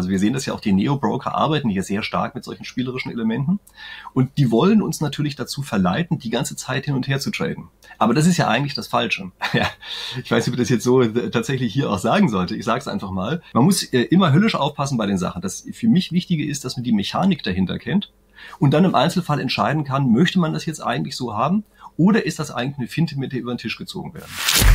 Also wir sehen das ja auch, die Neo-Broker arbeiten hier sehr stark mit solchen spielerischen Elementen. Und die wollen uns natürlich dazu verleiten, die ganze Zeit hin und her zu traden. Aber das ist ja eigentlich das Falsche. Ja, ich weiß nicht, ob ich das jetzt so tatsächlich hier auch sagen sollte. Ich sage es einfach mal. Man muss immer höllisch aufpassen bei den Sachen. Das für mich Wichtige ist, dass man die Mechanik dahinter kennt und dann im Einzelfall entscheiden kann, möchte man das jetzt eigentlich so haben oder ist das eigentlich eine Finte, mit der über den Tisch gezogen werden?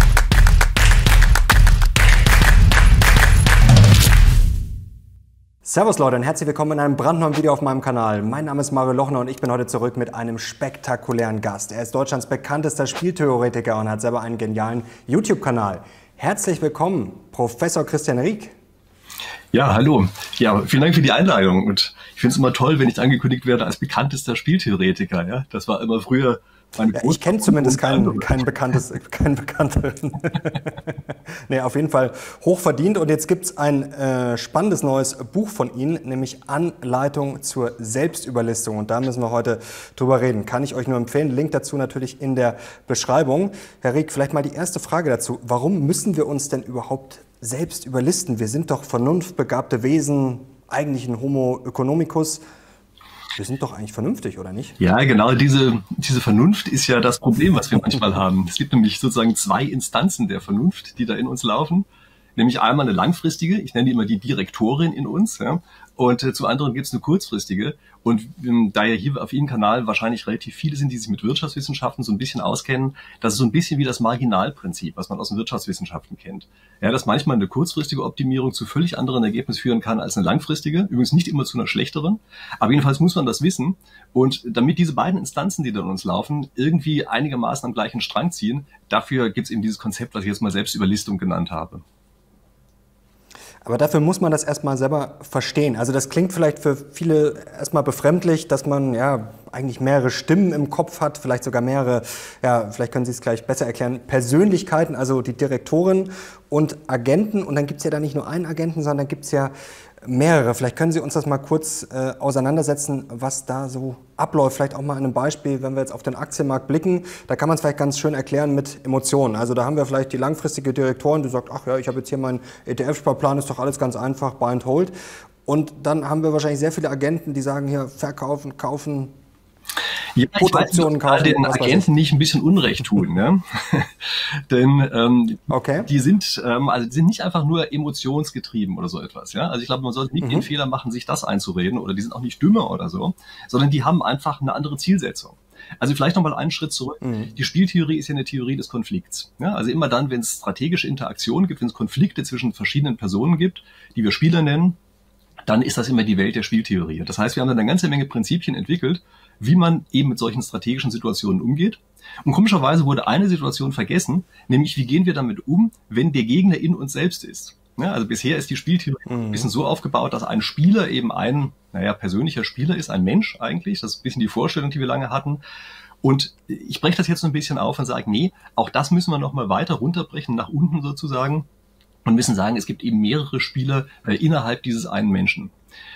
Servus Leute und herzlich willkommen in einem brandneuen Video auf meinem Kanal. Mein Name ist Mario Lochner und ich bin heute zurück mit einem spektakulären Gast. Er ist Deutschlands bekanntester Spieltheoretiker und hat selber einen genialen YouTube-Kanal. Herzlich willkommen, Professor Christian Rieck. Ja, hallo. Ja, vielen Dank für die Einladung. Und ich finde es immer toll, wenn ich angekündigt werde als bekanntester Spieltheoretiker. Ja, das war immer früher meine ja, ich kenne zumindest keinen bekannteren. Nee, auf jeden Fall hochverdient. Und jetzt gibt es ein spannendes neues Buch von Ihnen, nämlich Anleitung zur Selbstüberlistung. Und da müssen wir heute drüber reden. Kann ich euch nur empfehlen. Link dazu natürlich in der Beschreibung. Herr Rieck, vielleicht mal die erste Frage dazu. Warum müssen wir uns denn überhaupt selbst überlisten? Wir sind doch vernunftbegabte Wesen, eigentlich ein Homo economicus. Wir sind doch eigentlich vernünftig, oder nicht? Ja, genau. Diese Vernunft ist ja das Problem, was wir manchmal haben. Es gibt nämlich sozusagen zwei Instanzen der Vernunft, die da in uns laufen. Nämlich einmal eine langfristige, ich nenne die immer die Direktorin in uns, ja, und zum anderen gibt es eine kurzfristige. Und da ja hier auf Ihrem Kanal wahrscheinlich relativ viele sind, die sich mit Wirtschaftswissenschaften so ein bisschen auskennen, das ist so ein bisschen wie das Marginalprinzip, was man aus den Wirtschaftswissenschaften kennt. Ja, dass manchmal eine kurzfristige Optimierung zu völlig anderen Ergebnissen führen kann als eine langfristige. Übrigens nicht immer zu einer schlechteren. Aber jedenfalls muss man das wissen. Und damit diese beiden Instanzen, die da in uns laufen, irgendwie einigermaßen am gleichen Strang ziehen, dafür gibt es eben dieses Konzept, was ich jetzt mal Selbstüberlistung genannt habe. Aber dafür muss man das erstmal selber verstehen. Also das klingt vielleicht für viele erstmal befremdlich, dass man ja eigentlich mehrere Stimmen im Kopf hat, vielleicht sogar mehrere, ja, vielleicht können Sie es gleich besser erklären, Persönlichkeiten, also die Direktoren und Agenten. Und dann gibt es ja da nicht nur einen Agenten, sondern gibt es ja mehrere. Vielleicht können Sie uns das mal kurz auseinandersetzen, was da so abläuft. Vielleicht auch mal an einem Beispiel, wenn wir jetzt auf den Aktienmarkt blicken. Da kann man es vielleicht ganz schön erklären mit Emotionen. Also da haben wir vielleicht die langfristige Direktorin, die sagt, ach ja, ich habe jetzt hier meinen ETF-Sparplan, ist doch alles ganz einfach, buy and hold. Und dann haben wir wahrscheinlich sehr viele Agenten, die sagen hier, verkaufen, kaufen. Ja, ich weiß nicht, ob den Agenten nicht ein bisschen Unrecht tun, ne? Denn okay. Die sind nicht einfach nur emotionsgetrieben oder so etwas, ja. Also ich glaube, man sollte nicht den Fehler machen, sich das einzureden, oder die sind auch nicht dümmer oder so, sondern die haben einfach eine andere Zielsetzung. Also vielleicht nochmal einen Schritt zurück. Die Spieltheorie ist ja eine Theorie des Konflikts. Ja, also immer dann, wenn es strategische Interaktionen gibt, wenn es Konflikte zwischen verschiedenen Personen gibt, die wir Spieler nennen, dann ist das immer die Welt der Spieltheorie. Das heißt, wir haben dann eine ganze Menge Prinzipien entwickelt, wie man eben mit solchen strategischen Situationen umgeht. Und komischerweise wurde eine Situation vergessen, nämlich wie gehen wir damit um, wenn der Gegner in uns selbst ist. Ja, also bisher ist die Spieltheorie ein bisschen so aufgebaut, dass ein Spieler eben ein, persönlicher Spieler ist, ein Mensch eigentlich. Das ist ein bisschen die Vorstellung, die wir lange hatten. Und ich breche das jetzt so ein bisschen auf und sage, nee, auch das müssen wir nochmal weiter runterbrechen, nach unten sozusagen. Und müssen sagen, es gibt eben mehrere Spieler innerhalb dieses einen Menschen.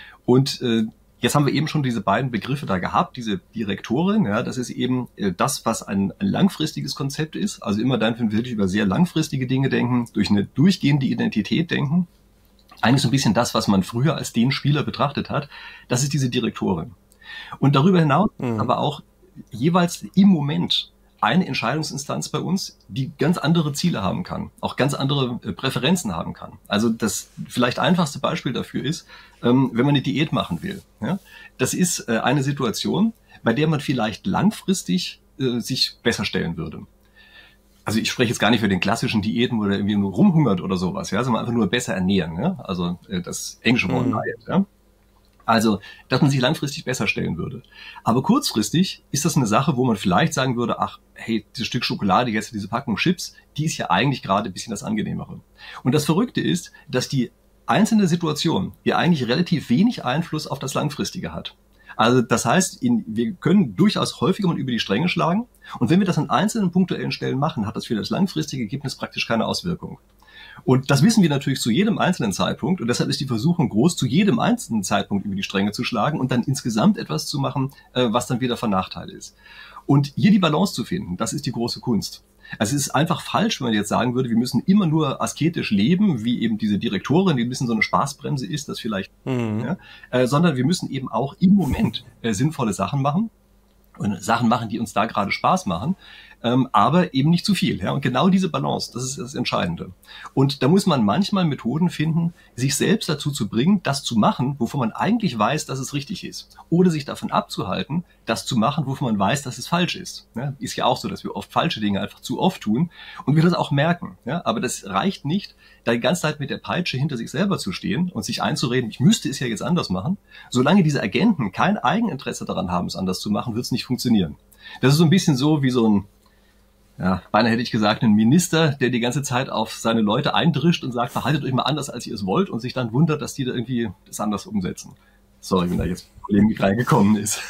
Und jetzt haben wir eben schon diese beiden Begriffe da gehabt, diese Direktorin, ja, das ist eben das, was ein langfristiges Konzept ist. Also immer dann, wenn wir wirklich über sehr langfristige Dinge denken, durch eine durchgehende Identität denken. Eigentlich so ein bisschen das, was man früher als den Spieler betrachtet hat, das ist diese Direktorin. Und darüber hinaus aber auch jeweils im Moment eine Entscheidungsinstanz bei uns, die ganz andere Ziele haben kann, auch ganz andere Präferenzen haben kann. Also das vielleicht einfachste Beispiel dafür ist, wenn man eine Diät machen will. Ja? Das ist eine Situation, bei der man vielleicht langfristig sich besser stellen würde. Also ich spreche jetzt gar nicht für den klassischen Diäten, wo der irgendwie nur rumhungert oder sowas, ja, sondern einfach nur besser ernähren. Ja? Also das englische Wort Diet, ja. Also, dass man sich langfristig besser stellen würde. Aber kurzfristig ist das eine Sache, wo man vielleicht sagen würde, ach, hey, dieses Stück Schokolade, jetzt diese Packung Chips, die ist ja eigentlich gerade ein bisschen das Angenehmere. Und das Verrückte ist, dass die einzelne Situation ja eigentlich relativ wenig Einfluss auf das Langfristige hat. Also das heißt, wir können durchaus häufiger mal über die Stränge schlagen. Und wenn wir das an einzelnen punktuellen Stellen machen, hat das für das langfristige Ergebnis praktisch keine Auswirkung. Und das wissen wir natürlich zu jedem einzelnen Zeitpunkt. Und deshalb ist die Versuchung groß, zu jedem einzelnen Zeitpunkt über die Stränge zu schlagen und dann insgesamt etwas zu machen, was dann wieder von Nachteil ist. Und hier die Balance zu finden, das ist die große Kunst. Also es ist einfach falsch, wenn man jetzt sagen würde, wir müssen immer nur asketisch leben, wie eben diese Direktorin, die ein bisschen so eine Spaßbremse ist, das vielleicht, sondern wir müssen eben auch im Moment sinnvolle Sachen machen und Sachen machen, die uns da gerade Spaß machen, aber eben nicht zu viel. Ja? Und genau diese Balance, das ist das Entscheidende. Und da muss man manchmal Methoden finden, sich selbst dazu zu bringen, das zu machen, wovon man eigentlich weiß, dass es richtig ist. Oder sich davon abzuhalten, das zu machen, wovon man weiß, dass es falsch ist. Ja? Ist ja auch so, dass wir oft falsche Dinge einfach zu oft tun und wir das auch merken. Ja? Aber das reicht nicht, da die ganze Zeit mit der Peitsche hinter sich selber zu stehen und sich einzureden, ich müsste es ja jetzt anders machen. Solange diese Agenten kein Eigeninteresse daran haben, es anders zu machen, wird es nicht funktionieren. Das ist so ein bisschen so wie so ein, ja, beinahe hätte ich gesagt, ein Minister, der die ganze Zeit auf seine Leute eindrischt und sagt, verhaltet euch mal anders, als ihr es wollt, und sich dann wundert, dass die da irgendwie das anders umsetzen. Sorry, wenn da jetzt Polemik reingekommen ist.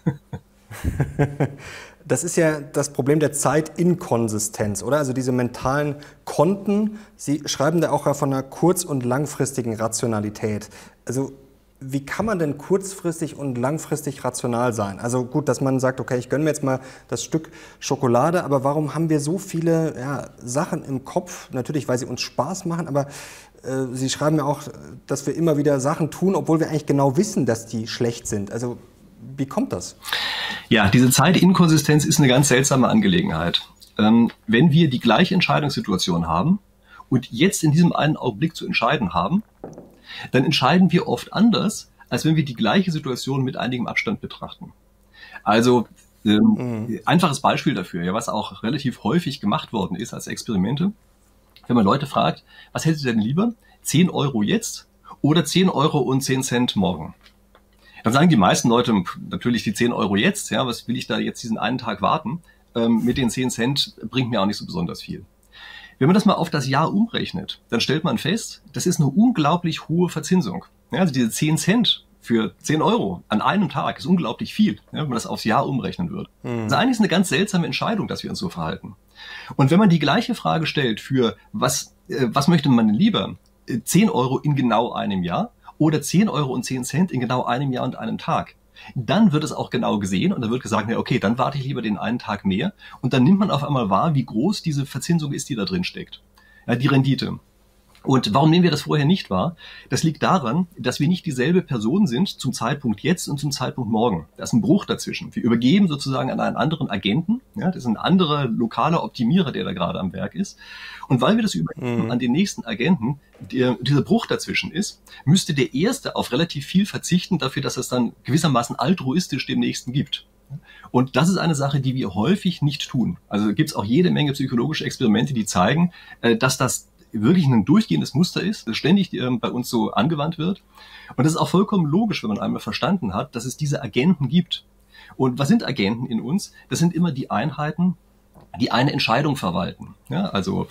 Das ist ja das Problem der Zeitinkonsistenz, oder? Also diese mentalen Konten, Sie schreiben da auch von einer kurz- und langfristigen Rationalität. Also wie kann man denn kurzfristig und langfristig rational sein? Also gut, dass man sagt, okay, ich gönne mir jetzt mal das Stück Schokolade, aber warum haben wir so viele Sachen im Kopf? Natürlich, weil sie uns Spaß machen, aber Sie schreiben ja auch, dass wir immer wieder Sachen tun, obwohl wir eigentlich genau wissen, dass die schlecht sind. Also wie kommt das? Ja, diese Zeitinkonsistenz ist eine ganz seltsame Angelegenheit. Wenn wir die gleiche Entscheidungssituation haben und jetzt in diesem einen Augenblick zu entscheiden haben, dann entscheiden wir oft anders, als wenn wir die gleiche Situation mit einigem Abstand betrachten. Also einfaches Beispiel dafür, ja, was auch relativ häufig gemacht worden ist als Experimente. Wenn man Leute fragt, was hättet ihr denn lieber? 10 Euro jetzt oder 10 Euro und 10 Cent morgen? Dann sagen die meisten Leute natürlich die 10 Euro jetzt. Ja, was will ich da jetzt diesen einen Tag warten? Mit den 10 Cent bringt mir auch nicht so besonders viel. Wenn man das mal auf das Jahr umrechnet, dann stellt man fest, das ist eine unglaublich hohe Verzinsung. Ja, also diese 10 Cent für 10 Euro an einem Tag ist unglaublich viel, ja, wenn man das aufs Jahr umrechnen würde. Also eigentlich ist eine ganz seltsame Entscheidung, dass wir uns so verhalten. Und wenn man die gleiche Frage stellt für was möchte man denn lieber? 10 Euro in genau einem Jahr oder 10 Euro und 10 Cent in genau einem Jahr und einem Tag? Dann wird es auch genau gesehen und dann wird gesagt, ja, okay, dann warte ich lieber den einen Tag mehr, und dann nimmt man auf einmal wahr, wie groß diese Verzinsung ist, die da drin steckt. Ja, die Rendite. Und warum nehmen wir das vorher nicht wahr? Das liegt daran, dass wir nicht dieselbe Person sind zum Zeitpunkt jetzt und zum Zeitpunkt morgen. Da ist ein Bruch dazwischen. Wir übergeben sozusagen an einen anderen Agenten. Ja, das ist ein anderer lokaler Optimierer, der da gerade am Werk ist. Und weil wir das übergeben an den nächsten Agenten, dieser Bruch dazwischen ist, müsste der Erste auf relativ viel verzichten dafür, dass es dann gewissermaßen altruistisch dem Nächsten gibt. Und das ist eine Sache, die wir häufig nicht tun. Also gibt es auch jede Menge psychologische Experimente, die zeigen, dass das wirklich ein durchgehendes Muster ist, das ständig bei uns so angewandt wird. Und das ist auch vollkommen logisch, wenn man einmal verstanden hat, dass es diese Agenten gibt. Und was sind Agenten in uns? Das sind immer die Einheiten, die eine Entscheidung verwalten. Ja, also,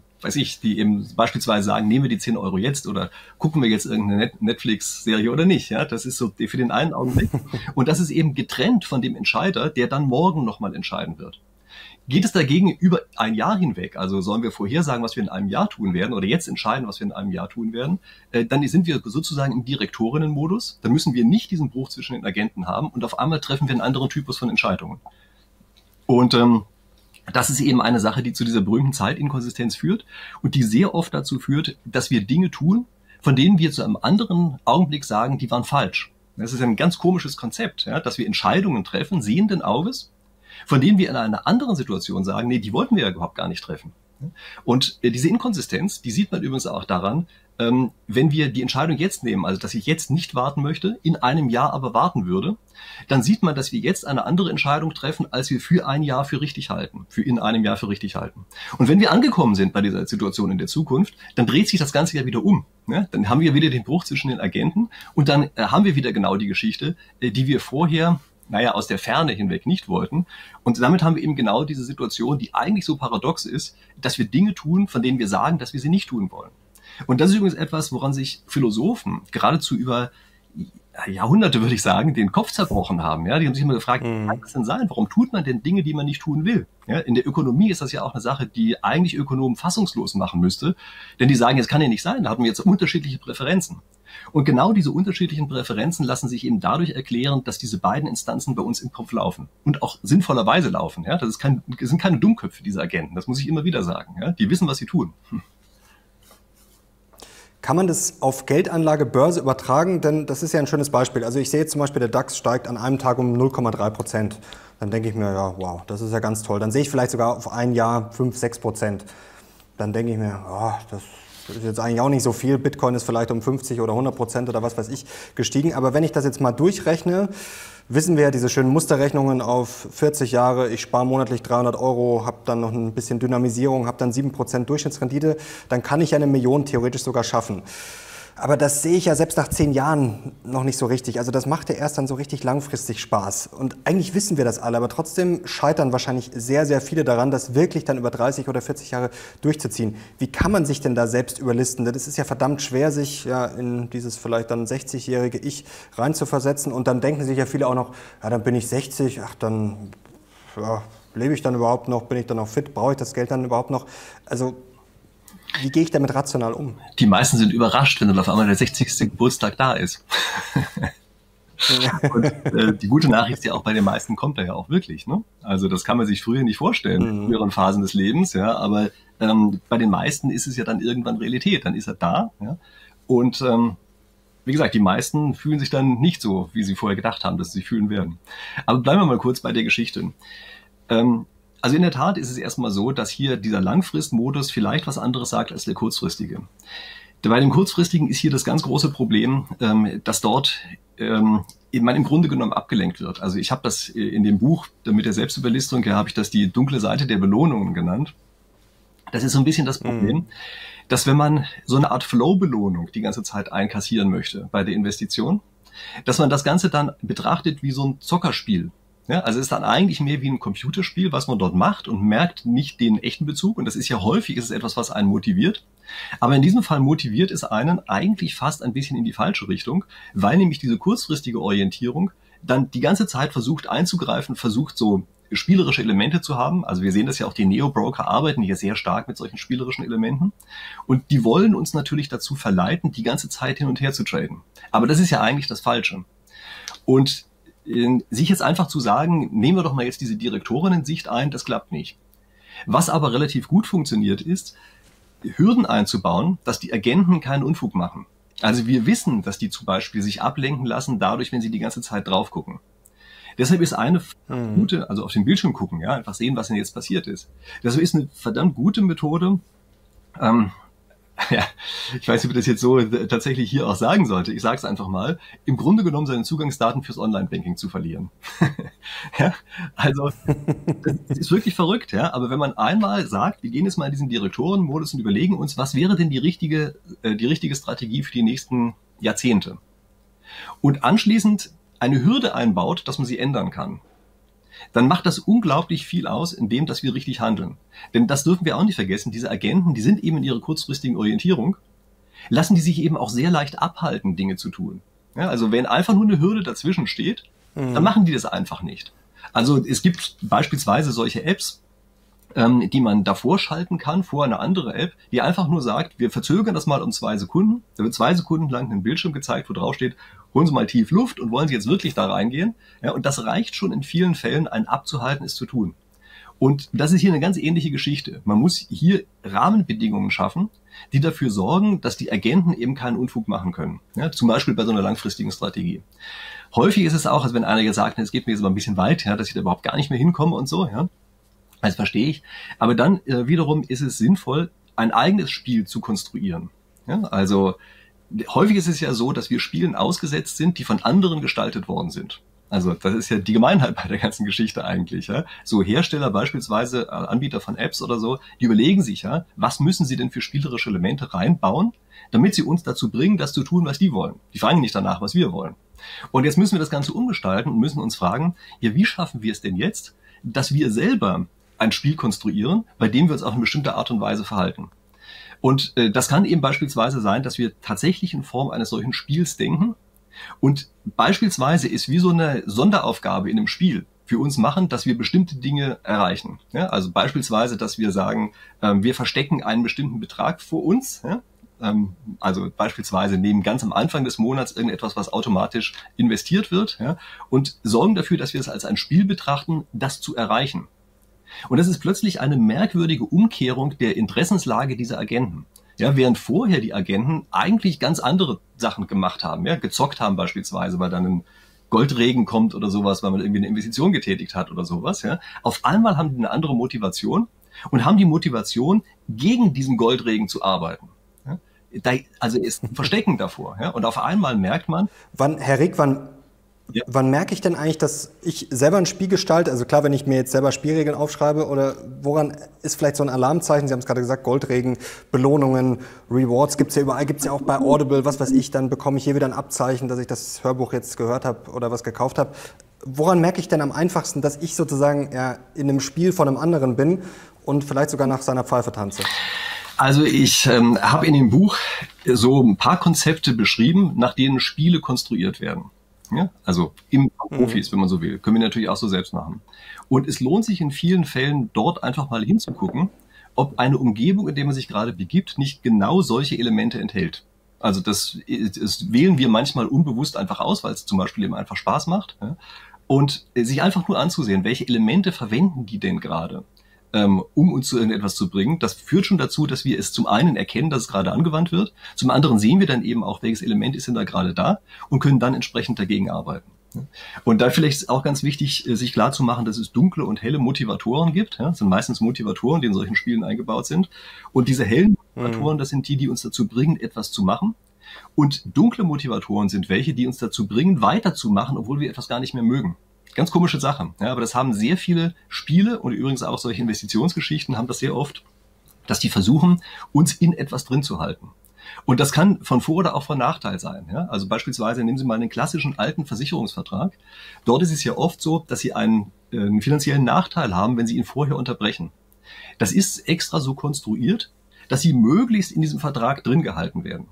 die eben beispielsweise sagen, nehmen wir die 10 Euro jetzt oder gucken wir jetzt irgendeine Netflix-Serie oder nicht. Ja, das ist so für den einen Augenblick. Und das ist eben getrennt von dem Entscheider, der dann morgen nochmal entscheiden wird. Geht es dagegen über ein Jahr hinweg, also sollen wir vorhersagen, was wir in einem Jahr tun werden oder jetzt entscheiden, was wir in einem Jahr tun werden, dann sind wir sozusagen im Direktorinnenmodus. Dann müssen wir nicht diesen Bruch zwischen den Agenten haben und auf einmal treffen wir einen anderen Typus von Entscheidungen. Und das ist eben eine Sache, die zu dieser berühmten Zeitinkonsistenz führt und die sehr oft dazu führt, dass wir Dinge tun, von denen wir zu einem anderen Augenblick sagen, die waren falsch. Das ist ein ganz komisches Konzept, ja, dass wir Entscheidungen treffen, sehenden Auges, von denen wir in einer anderen Situation sagen, nee, die wollten wir ja überhaupt gar nicht treffen. Und diese Inkonsistenz, die sieht man übrigens auch daran, wenn wir die Entscheidung jetzt nehmen, also dass ich jetzt nicht warten möchte, in einem Jahr aber warten würde, dann sieht man, dass wir jetzt eine andere Entscheidung treffen, als wir für ein Jahr für richtig halten, für in einem Jahr für richtig halten. Und wenn wir angekommen sind bei dieser Situation in der Zukunft, dann dreht sich das Ganze ja wieder um. Ne? Dann haben wir wieder den Bruch zwischen den Agenten und dann haben wir wieder genau die Geschichte, die wir vorher aus der Ferne hinweg nicht wollten. Und damit haben wir eben genau diese Situation, die eigentlich so paradox ist, dass wir Dinge tun, von denen wir sagen, dass wir sie nicht tun wollen. Und das ist übrigens etwas, woran sich Philosophen geradezu über Jahrhunderte, würde ich sagen, den Kopf zerbrochen haben. Ja, die haben sich immer gefragt, wie kann das denn sein? Warum tut man denn Dinge, die man nicht tun will? Ja, in der Ökonomie ist das ja auch eine Sache, die eigentlich Ökonomen fassungslos machen müsste, denn die sagen, es kann ja nicht sein, da haben wir jetzt unterschiedliche Präferenzen. Und genau diese unterschiedlichen Präferenzen lassen sich eben dadurch erklären, dass diese beiden Instanzen bei uns im Kopf laufen und auch sinnvollerweise laufen. Ja, das sind keine Dummköpfe, diese Agenten. Das muss ich immer wieder sagen. Ja, die wissen, was sie tun. Kann man das auf Geldanlage, Börse übertragen? Denn das ist ja ein schönes Beispiel. Also ich sehe jetzt zum Beispiel, der DAX steigt an einem Tag um 0,3%. Dann denke ich mir, ja, wow, das ist ja ganz toll. Dann sehe ich vielleicht sogar auf ein Jahr 5-6%. Dann denke ich mir, oh, das ist jetzt eigentlich auch nicht so viel. Bitcoin ist vielleicht um 50 oder 100% oder was weiß ich gestiegen. Aber wenn ich das jetzt mal durchrechne, wissen wir ja diese schönen Musterrechnungen auf 40 Jahre. Ich spare monatlich 300 €, habe dann noch ein bisschen Dynamisierung, habe dann 7% Durchschnittsrendite. Dann kann ich ja 1 Million theoretisch sogar schaffen. Aber das sehe ich ja selbst nach 10 Jahren noch nicht so richtig. Also das macht ja erst dann so richtig langfristig Spaß. Und eigentlich wissen wir das alle, aber trotzdem scheitern wahrscheinlich sehr, sehr viele daran, das wirklich dann über 30 oder 40 Jahre durchzuziehen. Wie kann man sich denn da selbst überlisten? Das ist ja verdammt schwer, sich ja in dieses vielleicht dann 60-jährige Ich reinzuversetzen. Und dann denken sich ja viele auch noch, ja, dann bin ich 60, ach, dann ja, lebe ich dann überhaupt noch, bin ich dann noch fit, brauche ich das Geld dann überhaupt noch? Also wie gehe ich damit rational um? Die meisten sind überrascht, wenn dann auf einmal der 60. Geburtstag da ist. Und die gute Nachricht ist ja auch, bei den meisten kommt er ja auch wirklich. Ne? Also das kann man sich früher nicht vorstellen, in früheren Phasen des Lebens. Ja, aber bei den meisten ist es ja dann irgendwann Realität. Dann ist er da. Ja? Und wie gesagt, die meisten fühlen sich dann nicht so, wie sie vorher gedacht haben, dass sie sich fühlen werden. Aber bleiben wir mal kurz bei der Geschichte. Also in der Tat ist es erstmal so, dass hier dieser Langfristmodus vielleicht was anderes sagt als der kurzfristige. Bei dem kurzfristigen ist hier das ganz große Problem, dass dort man im Grunde genommen abgelenkt wird. Also ich habe das in dem Buch mit der Selbstüberlistung, habe ich das die dunkle Seite der Belohnungen genannt. Das ist so ein bisschen das Problem, dass wenn man so eine Art Flow-Belohnung die ganze Zeit einkassieren möchte bei der Investition, dass man das Ganze dann betrachtet wie so ein Zockerspiel. Ja, also es ist dann eigentlich mehr wie ein Computerspiel, was man dort macht und merkt nicht den echten Bezug. Und das ist ja häufig, ist es etwas, was einen motiviert. Aber in diesem Fall motiviert es einen eigentlich fast ein bisschen in die falsche Richtung, weil nämlich diese kurzfristige Orientierung dann die ganze Zeit versucht einzugreifen, versucht so spielerische Elemente zu haben. Also wir sehen das ja auch, die Neo-Broker arbeiten hier sehr stark mit solchen spielerischen Elementen. Und die wollen uns natürlich dazu verleiten, die ganze Zeit hin und her zu traden. Aber das ist ja eigentlich das Falsche. Und sich jetzt einfach zu sagen, nehmen wir doch mal jetzt diese Direktorinnen-Sicht ein, das klappt nicht. Was aber relativ gut funktioniert ist, Hürden einzubauen, dass die Agenten keinen Unfug machen. Also wir wissen, dass die zum Beispiel sich ablenken lassen, dadurch, wenn sie die ganze Zeit drauf gucken. Deshalb ist eine gute, also auf den Bildschirm gucken, ja, einfach sehen, was denn jetzt passiert ist. Deshalb ist eine verdammt gute Methode, ja, ich weiß nicht, ob ich das jetzt so tatsächlich hier auch sagen sollte. Ich sage es einfach mal. Im Grunde genommen seine Zugangsdaten fürs Online-Banking zu verlieren. Ja, also das ist wirklich verrückt. Ja, aber wenn man einmal sagt, wir gehen jetzt mal in diesen Direktorenmodus und überlegen uns, was wäre denn die richtige Strategie für die nächsten Jahrzehnte? Und anschließend eine Hürde einbaut, dass man sie ändern kann, dann macht das unglaublich viel aus, indem dass wir richtig handeln. Denn das dürfen wir auch nicht vergessen, diese Agenten, die sind eben in ihrer kurzfristigen Orientierung, lassen die sich eben auch sehr leicht abhalten, Dinge zu tun. Ja, also wenn einfach nur eine Hürde dazwischen steht, dann machen die das einfach nicht. Also es gibt beispielsweise solche Apps, die man davor schalten kann, vor eine andere App, die einfach nur sagt, wir verzögern das mal um 2 Sekunden. Da wird 2 Sekunden lang ein Bildschirm gezeigt, wo drauf steht, holen Sie mal tief Luft und wollen Sie jetzt wirklich da reingehen. Ja, und das reicht schon in vielen Fällen, einen abzuhalten, es zu tun. Und das ist hier eine ganz ähnliche Geschichte. Man muss hier Rahmenbedingungen schaffen, die dafür sorgen, dass die Agenten eben keinen Unfug machen können. Ja, zum Beispiel bei so einer langfristigen Strategie. Häufig ist es auch, als wenn einer jetzt sagt, es geht mir jetzt aber ein bisschen weit, ja, dass ich da überhaupt gar nicht mehr hinkomme und so, ja. Das verstehe ich. Aber dann wiederum ist es sinnvoll, ein eigenes Spiel zu konstruieren. Ja, also häufig ist es ja so, dass wir Spielen ausgesetzt sind, die von anderen gestaltet worden sind. Also das ist ja die Gemeinheit bei der ganzen Geschichte eigentlich. Ja. So Hersteller beispielsweise, Anbieter von Apps oder so, die überlegen sich ja, was müssen sie denn für spielerische Elemente reinbauen, damit sie uns dazu bringen, das zu tun, was die wollen. Die fragen nicht danach, was wir wollen. Und jetzt müssen wir das Ganze umgestalten und müssen uns fragen, ja, wie schaffen wir es denn jetzt, dass wir selber ein Spiel konstruieren, bei dem wir uns auf eine bestimmte Art und Weise verhalten. Und das kann eben beispielsweise sein, dass wir tatsächlich in Form eines solchen Spiels denken, Und beispielsweise ist wie so eine Sonderaufgabe in einem Spiel für uns machen, dass wir bestimmte Dinge erreichen. Ja, also beispielsweise, dass wir sagen, wir verstecken einen bestimmten Betrag vor uns. Ja? Also beispielsweise nehmen ganz am Anfang des Monats irgendetwas, was automatisch investiert wird, ja? Und sorgen dafür, dass wir es als ein Spiel betrachten, das zu erreichen. Und das ist plötzlich eine merkwürdige Umkehrung der Interessenslage dieser Agenten. Ja, während vorher die Agenten eigentlich ganz andere Sachen gemacht haben, ja, gezockt haben beispielsweise, weil dann ein Goldregen kommt oder sowas, weil man irgendwie eine Investition getätigt hat oder sowas. Ja. Auf einmal haben die eine andere Motivation und haben die Motivation, gegen diesen Goldregen zu arbeiten. Ja. Also ist ein Verstecken davor. Ja. Und auf einmal merkt man... Herr Rieck, wann merke ich denn eigentlich, dass ich selber ein Spiel gestalte? Also klar, wenn ich mir jetzt selber Spielregeln aufschreibe, oder woran ist vielleicht so ein Alarmzeichen? Sie haben es gerade gesagt, Goldregen, Belohnungen, Rewards gibt's ja überall, gibt's ja auch bei Audible, was weiß ich, dann bekomme ich hier wieder ein Abzeichen, dass ich das Hörbuch jetzt gehört habe oder was gekauft habe. Woran merke ich denn am einfachsten, dass ich sozusagen ja, in einem Spiel von einem anderen bin und vielleicht sogar nach seiner Pfeife tanze? Also ich habe in dem Buch so ein paar Konzepte beschrieben, nach denen Spiele konstruiert werden. Ja, also im Profis, wenn man so will, können wir natürlich auch so selbst machen. Und es lohnt sich in vielen Fällen, dort einfach mal hinzugucken, ob eine Umgebung, in der man sich gerade begibt, nicht genau solche Elemente enthält. Also das wählen wir manchmal unbewusst einfach aus, weil es zum Beispiel eben einfach Spaß macht. Ja? Und sich einfach nur anzusehen, welche Elemente verwenden die denn gerade, um uns zu irgendetwas zu bringen. Das führt schon dazu, dass wir es zum einen erkennen, dass es gerade angewandt wird. Zum anderen sehen wir dann eben auch, welches Element ist denn da gerade da und können dann entsprechend dagegen arbeiten. Und da vielleicht ist auch ganz wichtig, sich klar zu machen, dass es dunkle und helle Motivatoren gibt. Das sind meistens Motivatoren, die in solchen Spielen eingebaut sind. Und diese hellen Motivatoren, das sind die, die uns dazu bringen, etwas zu machen. Und dunkle Motivatoren sind welche, die uns dazu bringen, weiterzumachen, obwohl wir etwas gar nicht mehr mögen. Ganz komische Sache, ja, aber das haben sehr viele Spiele und übrigens auch solche Investitionsgeschichten haben das sehr oft, dass die versuchen, uns in etwas drin zu halten. Und das kann von Vor- oder auch von Nachteil sein. Ja? Also beispielsweise nehmen Sie mal einen klassischen alten Versicherungsvertrag. Dort ist es ja oft so, dass Sie einen finanziellen Nachteil haben, wenn Sie ihn vorher unterbrechen. Das ist extra so konstruiert, dass Sie möglichst in diesem Vertrag drin gehalten werden.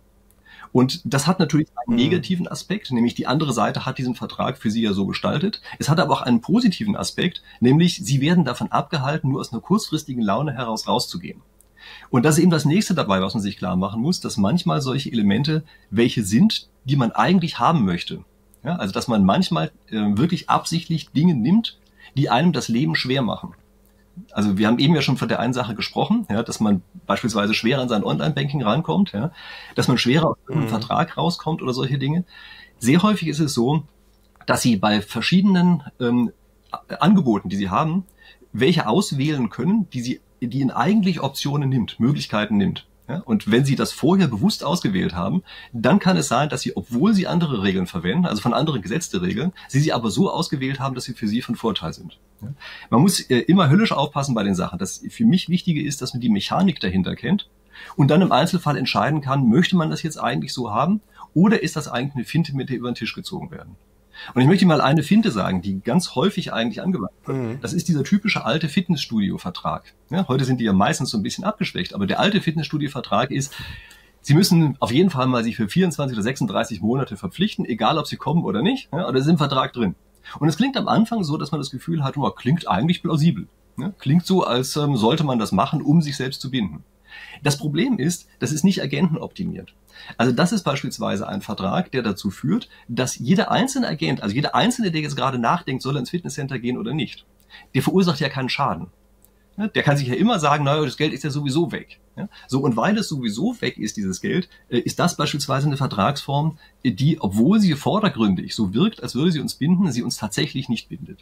Und das hat natürlich einen negativen Aspekt, nämlich die andere Seite hat diesen Vertrag für Sie ja so gestaltet. Es hat aber auch einen positiven Aspekt, nämlich Sie werden davon abgehalten, nur aus einer kurzfristigen Laune heraus rauszugehen. Und das ist eben das nächste dabei, was man sich klar machen muss, dass manchmal solche Elemente welche sind, die man eigentlich haben möchte. Ja, also dass man manchmal wirklich absichtlich Dinge nimmt, die einem das Leben schwer machen. Also wir haben eben ja schon von der einen Sache gesprochen, ja, dass man beispielsweise schwerer an sein Online-Banking rankommt, ja, dass man schwerer aus einem Vertrag rauskommt oder solche Dinge. Sehr häufig ist es so, dass Sie bei verschiedenen Angeboten, die Sie haben, welche auswählen können, die Ihnen eigentlich Optionen nimmt, Möglichkeiten nimmt. Ja, und wenn Sie das vorher bewusst ausgewählt haben, dann kann es sein, dass Sie, obwohl Sie andere Regeln verwenden, also von anderen gesetzte Regeln, Sie aber so ausgewählt haben, dass sie für Sie von Vorteil sind. Ja. Man muss immer höllisch aufpassen bei den Sachen. Das für mich Wichtige ist, dass man die Mechanik dahinter kennt und dann im Einzelfall entscheiden kann, möchte man das jetzt eigentlich so haben oder ist das eigentlich eine Finte, mit der über den Tisch gezogen werden. Und ich möchte mal eine Finte sagen, die ganz häufig eigentlich angewandt wird. Das ist dieser typische alte Fitnessstudio-Vertrag. Ja, heute sind die ja meistens so ein bisschen abgeschwächt, aber der alte Fitnessstudio-Vertrag ist, Sie müssen auf jeden Fall mal sich für 24 oder 36 Monate verpflichten, egal ob Sie kommen oder nicht, ja, oder ist im Vertrag drin. Und es klingt am Anfang so, dass man das Gefühl hat, oh, klingt eigentlich plausibel. Ja, klingt so, als sollte man das machen, um sich selbst zu binden. Das Problem ist, das ist nicht agentenoptimiert. Also das ist beispielsweise ein Vertrag, der dazu führt, dass jeder einzelne Agent, also jeder Einzelne, der jetzt gerade nachdenkt, soll er ins Fitnesscenter gehen oder nicht, der verursacht ja keinen Schaden. Der kann sich ja immer sagen, naja, das Geld ist ja sowieso weg. So, und weil es sowieso weg ist, dieses Geld, ist das beispielsweise eine Vertragsform, die, obwohl sie vordergründig so wirkt, als würde sie uns binden, sie uns tatsächlich nicht bindet.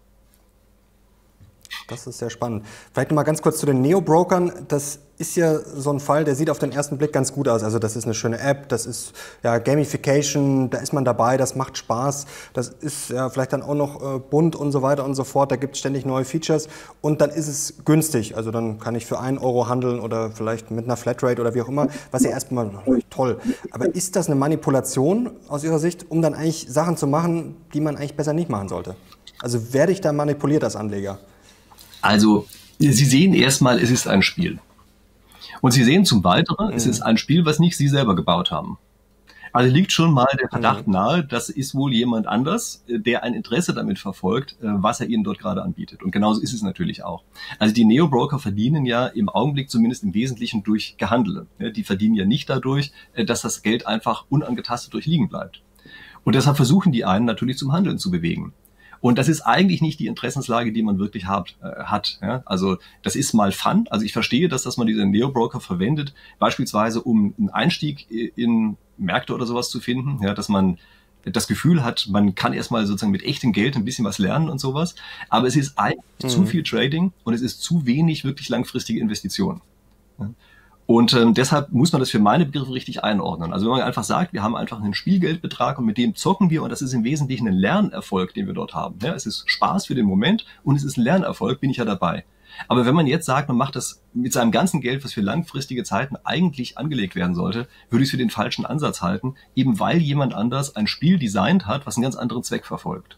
Das ist sehr spannend. Vielleicht noch mal ganz kurz zu den Neo-Brokern. Das ist ja so ein Fall, der sieht auf den ersten Blick ganz gut aus. Also das ist eine schöne App, das ist ja Gamification, da ist man dabei, das macht Spaß. Das ist ja vielleicht dann auch noch bunt und so weiter und so fort. Da gibt es ständig neue Features und dann ist es günstig. Also dann kann ich für 1 Euro handeln oder vielleicht mit einer Flatrate oder wie auch immer, was ja erstmal toll. Aber ist das eine Manipulation aus Ihrer Sicht, um dann eigentlich Sachen zu machen, die man eigentlich besser nicht machen sollte? Also werde ich da manipuliert als Anleger? Also, Sie sehen erstmal, es ist ein Spiel. Und Sie sehen zum Weiteren, es ist ein Spiel, was nicht Sie selber gebaut haben. Also liegt schon mal der Verdacht nahe, das ist wohl jemand anders, der ein Interesse damit verfolgt, was er Ihnen dort gerade anbietet. Und genauso ist es natürlich auch. Also die Neo-Broker verdienen ja im Augenblick zumindest im Wesentlichen durch Gehandele. Die verdienen ja nicht dadurch, dass das Geld einfach unangetastet durchliegen bleibt. Und deshalb versuchen die einen natürlich zum Handeln zu bewegen. Und das ist eigentlich nicht die Interessenslage, die man wirklich hat. Ja? Also das ist mal Fun. Also ich verstehe, dass man diese Neo-Broker verwendet, beispielsweise um einen Einstieg in Märkte oder sowas zu finden, ja, dass man das Gefühl hat, man kann erstmal sozusagen mit echtem Geld ein bisschen was lernen und sowas. Aber es ist eigentlich zu viel Trading und es ist zu wenig wirklich langfristige Investitionen. Ja? Und deshalb muss man das für meine Begriffe richtig einordnen. Also wenn man einfach sagt, wir haben einfach einen Spielgeldbetrag und mit dem zocken wir und das ist im Wesentlichen ein Lernerfolg, den wir dort haben. Ja, es ist Spaß für den Moment und es ist ein Lernerfolg, bin ich ja dabei. Aber wenn man jetzt sagt, man macht das mit seinem ganzen Geld, was für langfristige Zeiten eigentlich angelegt werden sollte, würde ich es für den falschen Ansatz halten, eben weil jemand anders ein Spiel designt hat, was einen ganz anderen Zweck verfolgt.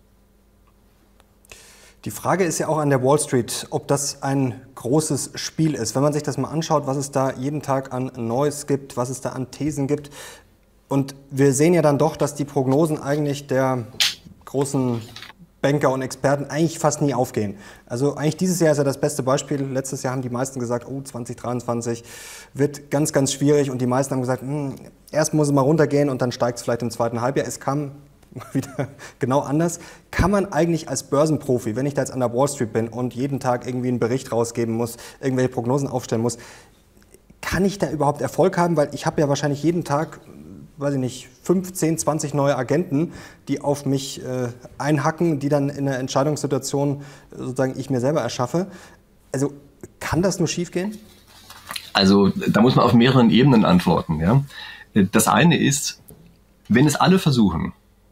Die Frage ist ja auch an der Wall Street, ob das ein großes Spiel ist. Wenn man sich das mal anschaut, was es da jeden Tag an Neues gibt, was es da an Thesen gibt. Und wir sehen ja dann doch, dass die Prognosen eigentlich der großen Banker und Experten eigentlich fast nie aufgehen. Also eigentlich dieses Jahr ist ja das beste Beispiel. Letztes Jahr haben die meisten gesagt, oh, 2023 wird ganz, ganz schwierig. Und die meisten haben gesagt, erst muss es mal runtergehen und dann steigt es vielleicht im zweiten Halbjahr. Es kam wieder genau anders. Kann man eigentlich als Börsenprofi, wenn ich da jetzt an der Wall Street bin und jeden Tag irgendwie einen Bericht rausgeben muss, irgendwelche Prognosen aufstellen muss, kann ich da überhaupt Erfolg haben? Weil ich habe ja wahrscheinlich jeden Tag, weiß ich nicht, 5, 10, 20 neue Agenten, die auf mich einhacken, die dann in einer Entscheidungssituation sozusagen ich mir selber erschaffe. Also kann das nur schiefgehen? Also da muss man auf mehreren Ebenen antworten. Ja? Das eine ist, wenn es alle versuchen,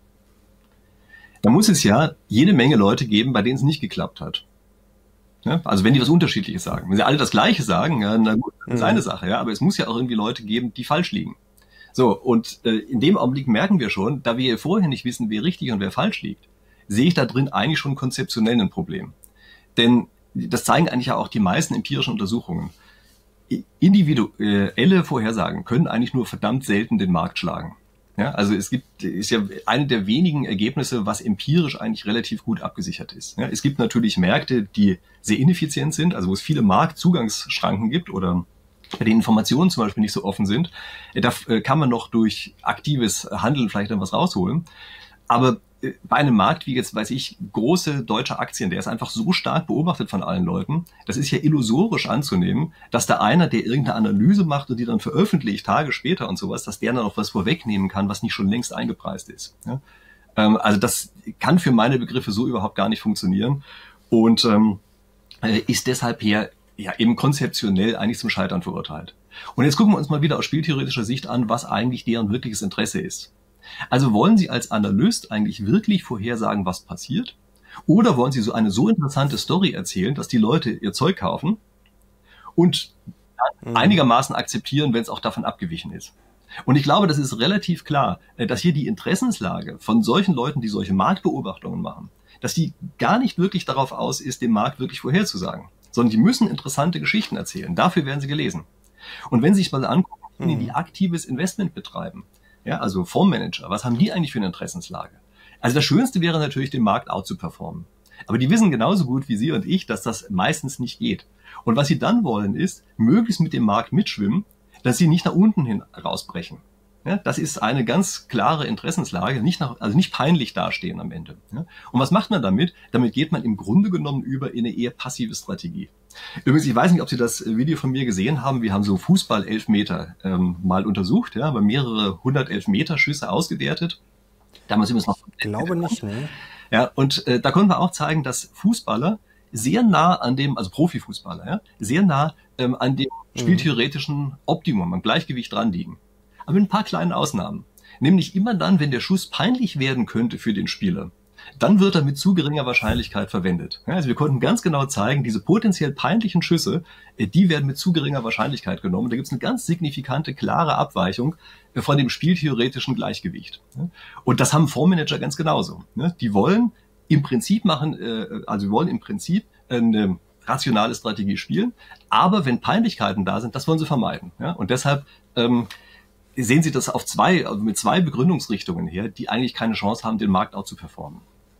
da muss es ja jede Menge Leute geben, bei denen es nicht geklappt hat. Ja, also wenn die was Unterschiedliches sagen. Wenn sie alle das Gleiche sagen, ja, na gut, das ist eine Sache, ja, aber es muss ja auch irgendwie Leute geben, die falsch liegen. So, und in dem Augenblick merken wir schon, da wir vorher nicht wissen, wer richtig und wer falsch liegt, sehe ich da drin eigentlich schon konzeptionell ein Problem. Denn das zeigen eigentlich ja auch die meisten empirischen Untersuchungen. Individuelle Vorhersagen können eigentlich nur verdammt selten den Markt schlagen. Ja, also ist ja eine der wenigen Ergebnisse, was empirisch eigentlich relativ gut abgesichert ist. Ja, es gibt natürlich Märkte, die sehr ineffizient sind, also wo es viele Marktzugangsschranken gibt oder bei denen Informationen zum Beispiel nicht so offen sind. Da kann man noch durch aktives Handeln vielleicht dann was rausholen. Aber bei einem Markt wie jetzt, weiß ich, große deutsche Aktien, der ist einfach so stark beobachtet von allen Leuten, das ist ja illusorisch anzunehmen, dass da einer, der irgendeine Analyse macht und die dann veröffentlicht, Tage später und sowas, dass der dann noch was vorwegnehmen kann, was nicht schon längst eingepreist ist. Ja? Also das kann für meine Begriffe so überhaupt gar nicht funktionieren und ist deshalb ja eben konzeptionell eigentlich zum Scheitern verurteilt. Und jetzt gucken wir uns mal wieder aus spieltheoretischer Sicht an, was eigentlich deren wirkliches Interesse ist. Also wollen Sie als Analyst eigentlich wirklich vorhersagen, was passiert? Oder wollen Sie so eine so interessante Story erzählen, dass die Leute ihr Zeug kaufen und einigermaßen akzeptieren, wenn es auch davon abgewichen ist? Und ich glaube, das ist relativ klar, dass hier die Interessenslage von solchen Leuten, die solche Marktbeobachtungen machen, dass die gar nicht wirklich darauf aus ist, den Markt wirklich vorherzusagen, sondern die müssen interessante Geschichten erzählen. Dafür werden sie gelesen. Und wenn Sie sich mal angucken, die aktives Investment betreiben, ja, also Fondsmanager, was haben die eigentlich für eine Interessenslage? Also das Schönste wäre natürlich, den Markt out zu performen. Aber die wissen genauso gut wie Sie und ich, dass das meistens nicht geht. Und was sie dann wollen, ist, möglichst mit dem Markt mitschwimmen, dass sie nicht nach unten hin rausbrechen. Ja, das ist eine ganz klare Interessenslage, also nicht peinlich dastehen am Ende. Ja. Und was macht man damit? Damit geht man im Grunde genommen über in eine eher passive Strategie. Übrigens, ich weiß nicht, ob Sie das Video von mir gesehen haben. Wir haben so Fußball-Elfmeter mal untersucht, ja, aber mehrere 100 Elfmeterschüsse ausgewertet. Damals übrigens noch. Ich glaube nicht, ne? Ja, und da konnten wir auch zeigen, dass Fußballer sehr nah an dem, also Profifußballer, ja, sehr nah an dem spieltheoretischen Optimum, am Gleichgewicht dran liegen. Aber mit ein paar kleinen Ausnahmen. Nämlich immer dann, wenn der Schuss peinlich werden könnte für den Spieler, dann wird er mit zu geringer Wahrscheinlichkeit verwendet. Ja, also wir konnten ganz genau zeigen, diese potenziell peinlichen Schüsse, die werden mit zu geringer Wahrscheinlichkeit genommen. Da gibt es eine ganz signifikante, klare Abweichung von dem spieltheoretischen Gleichgewicht. Und das haben Fondsmanager ganz genauso. Die wollen im Prinzip eine rationale Strategie spielen, aber wenn Peinlichkeiten da sind, das wollen sie vermeiden. Und deshalb sehen Sie das also mit zwei Begründungsrichtungen her, die eigentlich keine Chance haben, den Markt auch zu performen.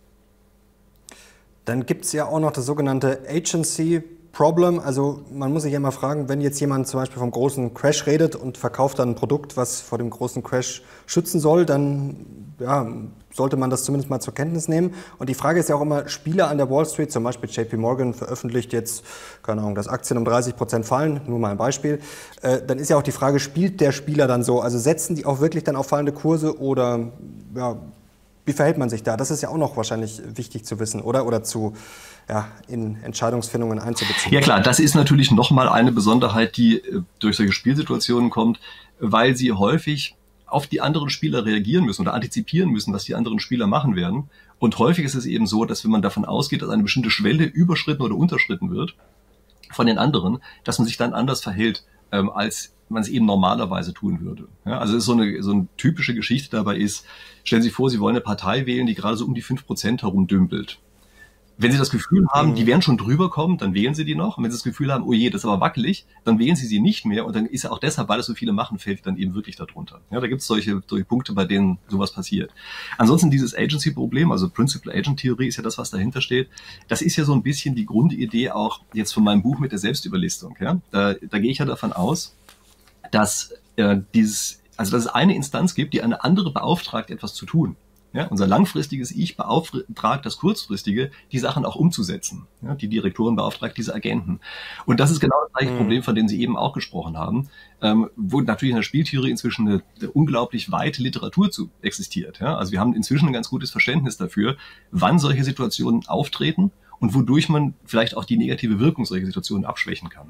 Dann gibt es ja auch noch das sogenannte Agency Problem. Also man muss sich ja immer fragen, wenn jetzt jemand zum Beispiel vom großen Crash redet und verkauft dann ein Produkt, was vor dem großen Crash schützen soll, dann ja, sollte man das zumindest mal zur Kenntnis nehmen. Und die Frage ist ja auch immer, Spieler an der Wall Street, zum Beispiel JP Morgan veröffentlicht jetzt, keine Ahnung, dass Aktien um 30% fallen, nur mal ein Beispiel. Dann ist ja auch die Frage, spielt der Spieler dann so? Also setzen die auch wirklich dann auf fallende Kurse oder ja, wie verhält man sich da? Das ist ja auch noch wahrscheinlich wichtig zu wissen, oder? Oder in Entscheidungsfindungen einzubeziehen. Ja klar, das ist natürlich nochmal eine Besonderheit, die durch solche Spielsituationen kommt, weil sie häufig auf die anderen Spieler reagieren müssen oder antizipieren müssen, was die anderen Spieler machen werden. Und häufig ist es eben so, dass wenn man davon ausgeht, dass eine bestimmte Schwelle überschritten oder unterschritten wird von den anderen, dass man sich dann anders verhält, als man es eben normalerweise tun würde. Ja, also es ist so eine typische Geschichte dabei ist, stellen Sie sich vor, Sie wollen eine Partei wählen, die gerade so um die 5% herumdümpelt. Wenn Sie das Gefühl haben, die werden schon drüber kommen, dann wählen Sie die noch. Und wenn Sie das Gefühl haben, oh je, das ist aber wackelig, dann wählen Sie sie nicht mehr. Und dann ist ja auch deshalb, weil es so viele machen, fällt dann eben wirklich darunter. Ja, da gibt es solche Punkte, bei denen sowas passiert. Ansonsten dieses Agency-Problem, also Principal-Agent-Theorie ist ja das, was dahinter steht. Das ist ja so ein bisschen die Grundidee auch jetzt von meinem Buch mit der Selbstüberlistung. Ja? Da gehe ich ja davon aus, dass dass es eine Instanz gibt, die eine andere beauftragt, etwas zu tun. Ja, unser langfristiges Ich beauftragt das kurzfristige, die Sachen auch umzusetzen. Ja, die Direktoren beauftragt diese Agenten. Und das ist genau das gleiche Problem, von dem Sie eben auch gesprochen haben, wo natürlich in der Spieltheorie inzwischen eine unglaublich weite Literatur zu existiert. Ja, also wir haben inzwischen ein ganz gutes Verständnis dafür, wann solche Situationen auftreten und wodurch man vielleicht auch die negative Wirkung solcher Situationen abschwächen kann.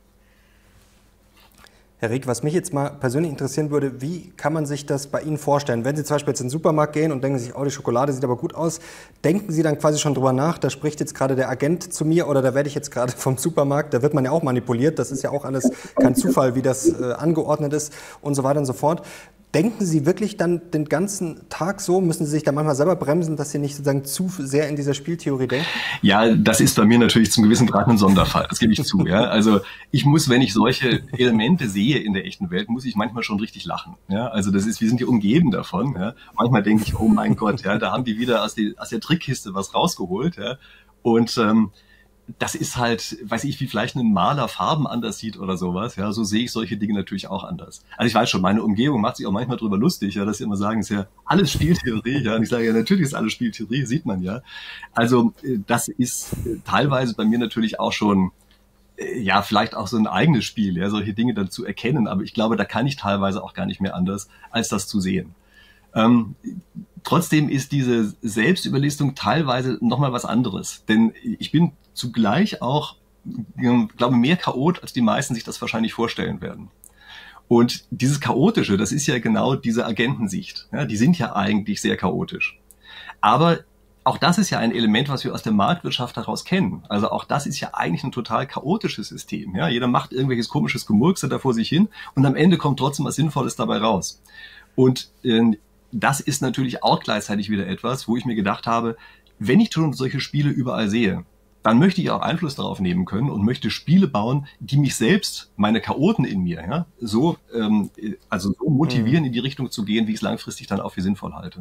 Herr Rieck, was mich jetzt mal persönlich interessieren würde, wie kann man sich das bei Ihnen vorstellen? Wenn Sie zum Beispiel jetzt in den Supermarkt gehen und denken sich, oh, die Schokolade sieht aber gut aus, denken Sie dann quasi schon drüber nach, da spricht jetzt gerade der Agent zu mir oder da werde ich jetzt gerade vom Supermarkt, da wird man ja auch manipuliert, das ist ja auch alles kein Zufall, wie das angeordnet ist und so weiter und so fort. Denken Sie wirklich dann den ganzen Tag so? Müssen Sie sich da manchmal selber bremsen, dass Sie nicht sozusagen zu sehr in dieser Spieltheorie denken? Ja, das ist bei mir natürlich zum gewissen Grad ein Sonderfall, das gebe ich zu. Ja. Also ich muss, wenn ich solche Elemente sehe in der echten Welt, muss ich manchmal schon richtig lachen. Ja. Also wir sind hier umgeben davon. Ja. Manchmal denke ich, oh mein Gott, ja, da haben die wieder aus der Trickkiste was rausgeholt. Ja. Und das ist halt, weiß ich, wie vielleicht ein Maler Farben anders sieht oder sowas. Ja, so sehe ich solche Dinge natürlich auch anders. Also ich weiß schon, meine Umgebung macht sich auch manchmal drüber lustig, ja, dass sie immer sagen, es ist ja alles Spieltheorie. Ja, und ich sage, ja, natürlich ist alles Spieltheorie, sieht man ja. Also das ist teilweise bei mir natürlich auch schon, ja, vielleicht auch so ein eigenes Spiel, ja, solche Dinge dann zu erkennen. Aber ich glaube, da kann ich teilweise auch gar nicht mehr anders, als das zu sehen. Trotzdem ist diese Selbstüberlistung teilweise nochmal was anderes. Denn ich bin zugleich auch, glaube mehr Chaot, als die meisten sich das wahrscheinlich vorstellen werden. Und dieses Chaotische, das ist ja genau diese Agentensicht. Ja, die sind ja eigentlich sehr chaotisch. Aber auch das ist ja ein Element, was wir aus der Marktwirtschaft heraus kennen. Also auch das ist ja eigentlich ein total chaotisches System. Ja, jeder macht irgendwelches komisches Gemurkse da vor sich hin und am Ende kommt trotzdem was Sinnvolles dabei raus. Und das ist natürlich auch gleichzeitig wieder etwas, wo ich mir gedacht habe, wenn ich schon solche Spiele überall sehe, dann möchte ich auch Einfluss darauf nehmen können und möchte Spiele bauen, die mich selbst, meine Chaoten in mir, ja, so motivieren, in die Richtung zu gehen, wie ich es langfristig dann auch für sinnvoll halte.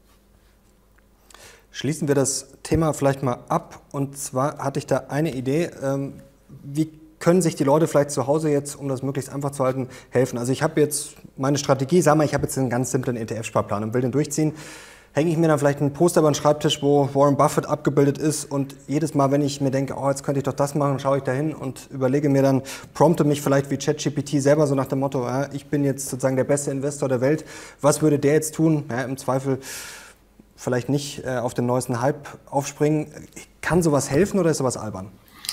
Schließen wir das Thema vielleicht mal ab. Und zwar hatte ich da eine Idee. Wie können sich die Leute vielleicht zu Hause jetzt, um das möglichst einfach zu halten, helfen? Also ich habe jetzt meine Strategie, sag mal, ich habe jetzt einen ganz simplen ETF-Sparplan und will den durchziehen. Hänge ich mir dann vielleicht ein Poster über den Schreibtisch, wo Warren Buffett abgebildet ist und jedes Mal, wenn ich mir denke, oh, jetzt könnte ich doch das machen, schaue ich da hin und überlege mir dann, prompte mich vielleicht wie ChatGPT selber so nach dem Motto, ich bin jetzt sozusagen der beste Investor der Welt, was würde der jetzt tun? Ja, im Zweifel vielleicht nicht auf den neuesten Hype aufspringen. Kann sowas helfen oder ist sowas albern?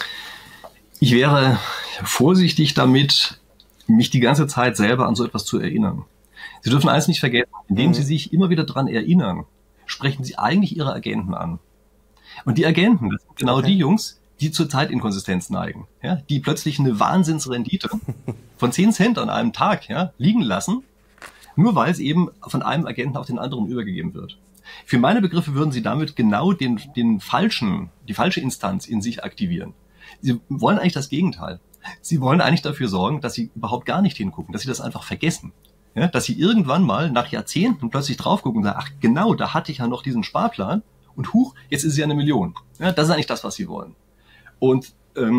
Ich wäre vorsichtig damit, mich die ganze Zeit selber an so etwas zu erinnern. Sie dürfen eins nicht vergessen, indem Sie sich immer wieder daran erinnern, sprechen Sie eigentlich Ihre Agenten an. Und die Agenten, das sind genau die Jungs, die zur Zeitinkonsistenz neigen, ja, die plötzlich eine Wahnsinnsrendite von 10 Cent an einem Tag, ja, liegen lassen, nur weil es eben von einem Agenten auf den anderen übergegeben wird. Für meine Begriffe würden Sie damit genau die falsche Instanz in sich aktivieren. Sie wollen eigentlich das Gegenteil. Sie wollen eigentlich dafür sorgen, dass Sie überhaupt gar nicht hingucken, dass Sie das einfach vergessen. Ja, dass sie irgendwann mal nach Jahrzehnten plötzlich drauf gucken und sagen, ach genau, da hatte ich ja noch diesen Sparplan und huch, jetzt ist es ja 1 Million. Ja, das ist eigentlich das, was sie wollen. Und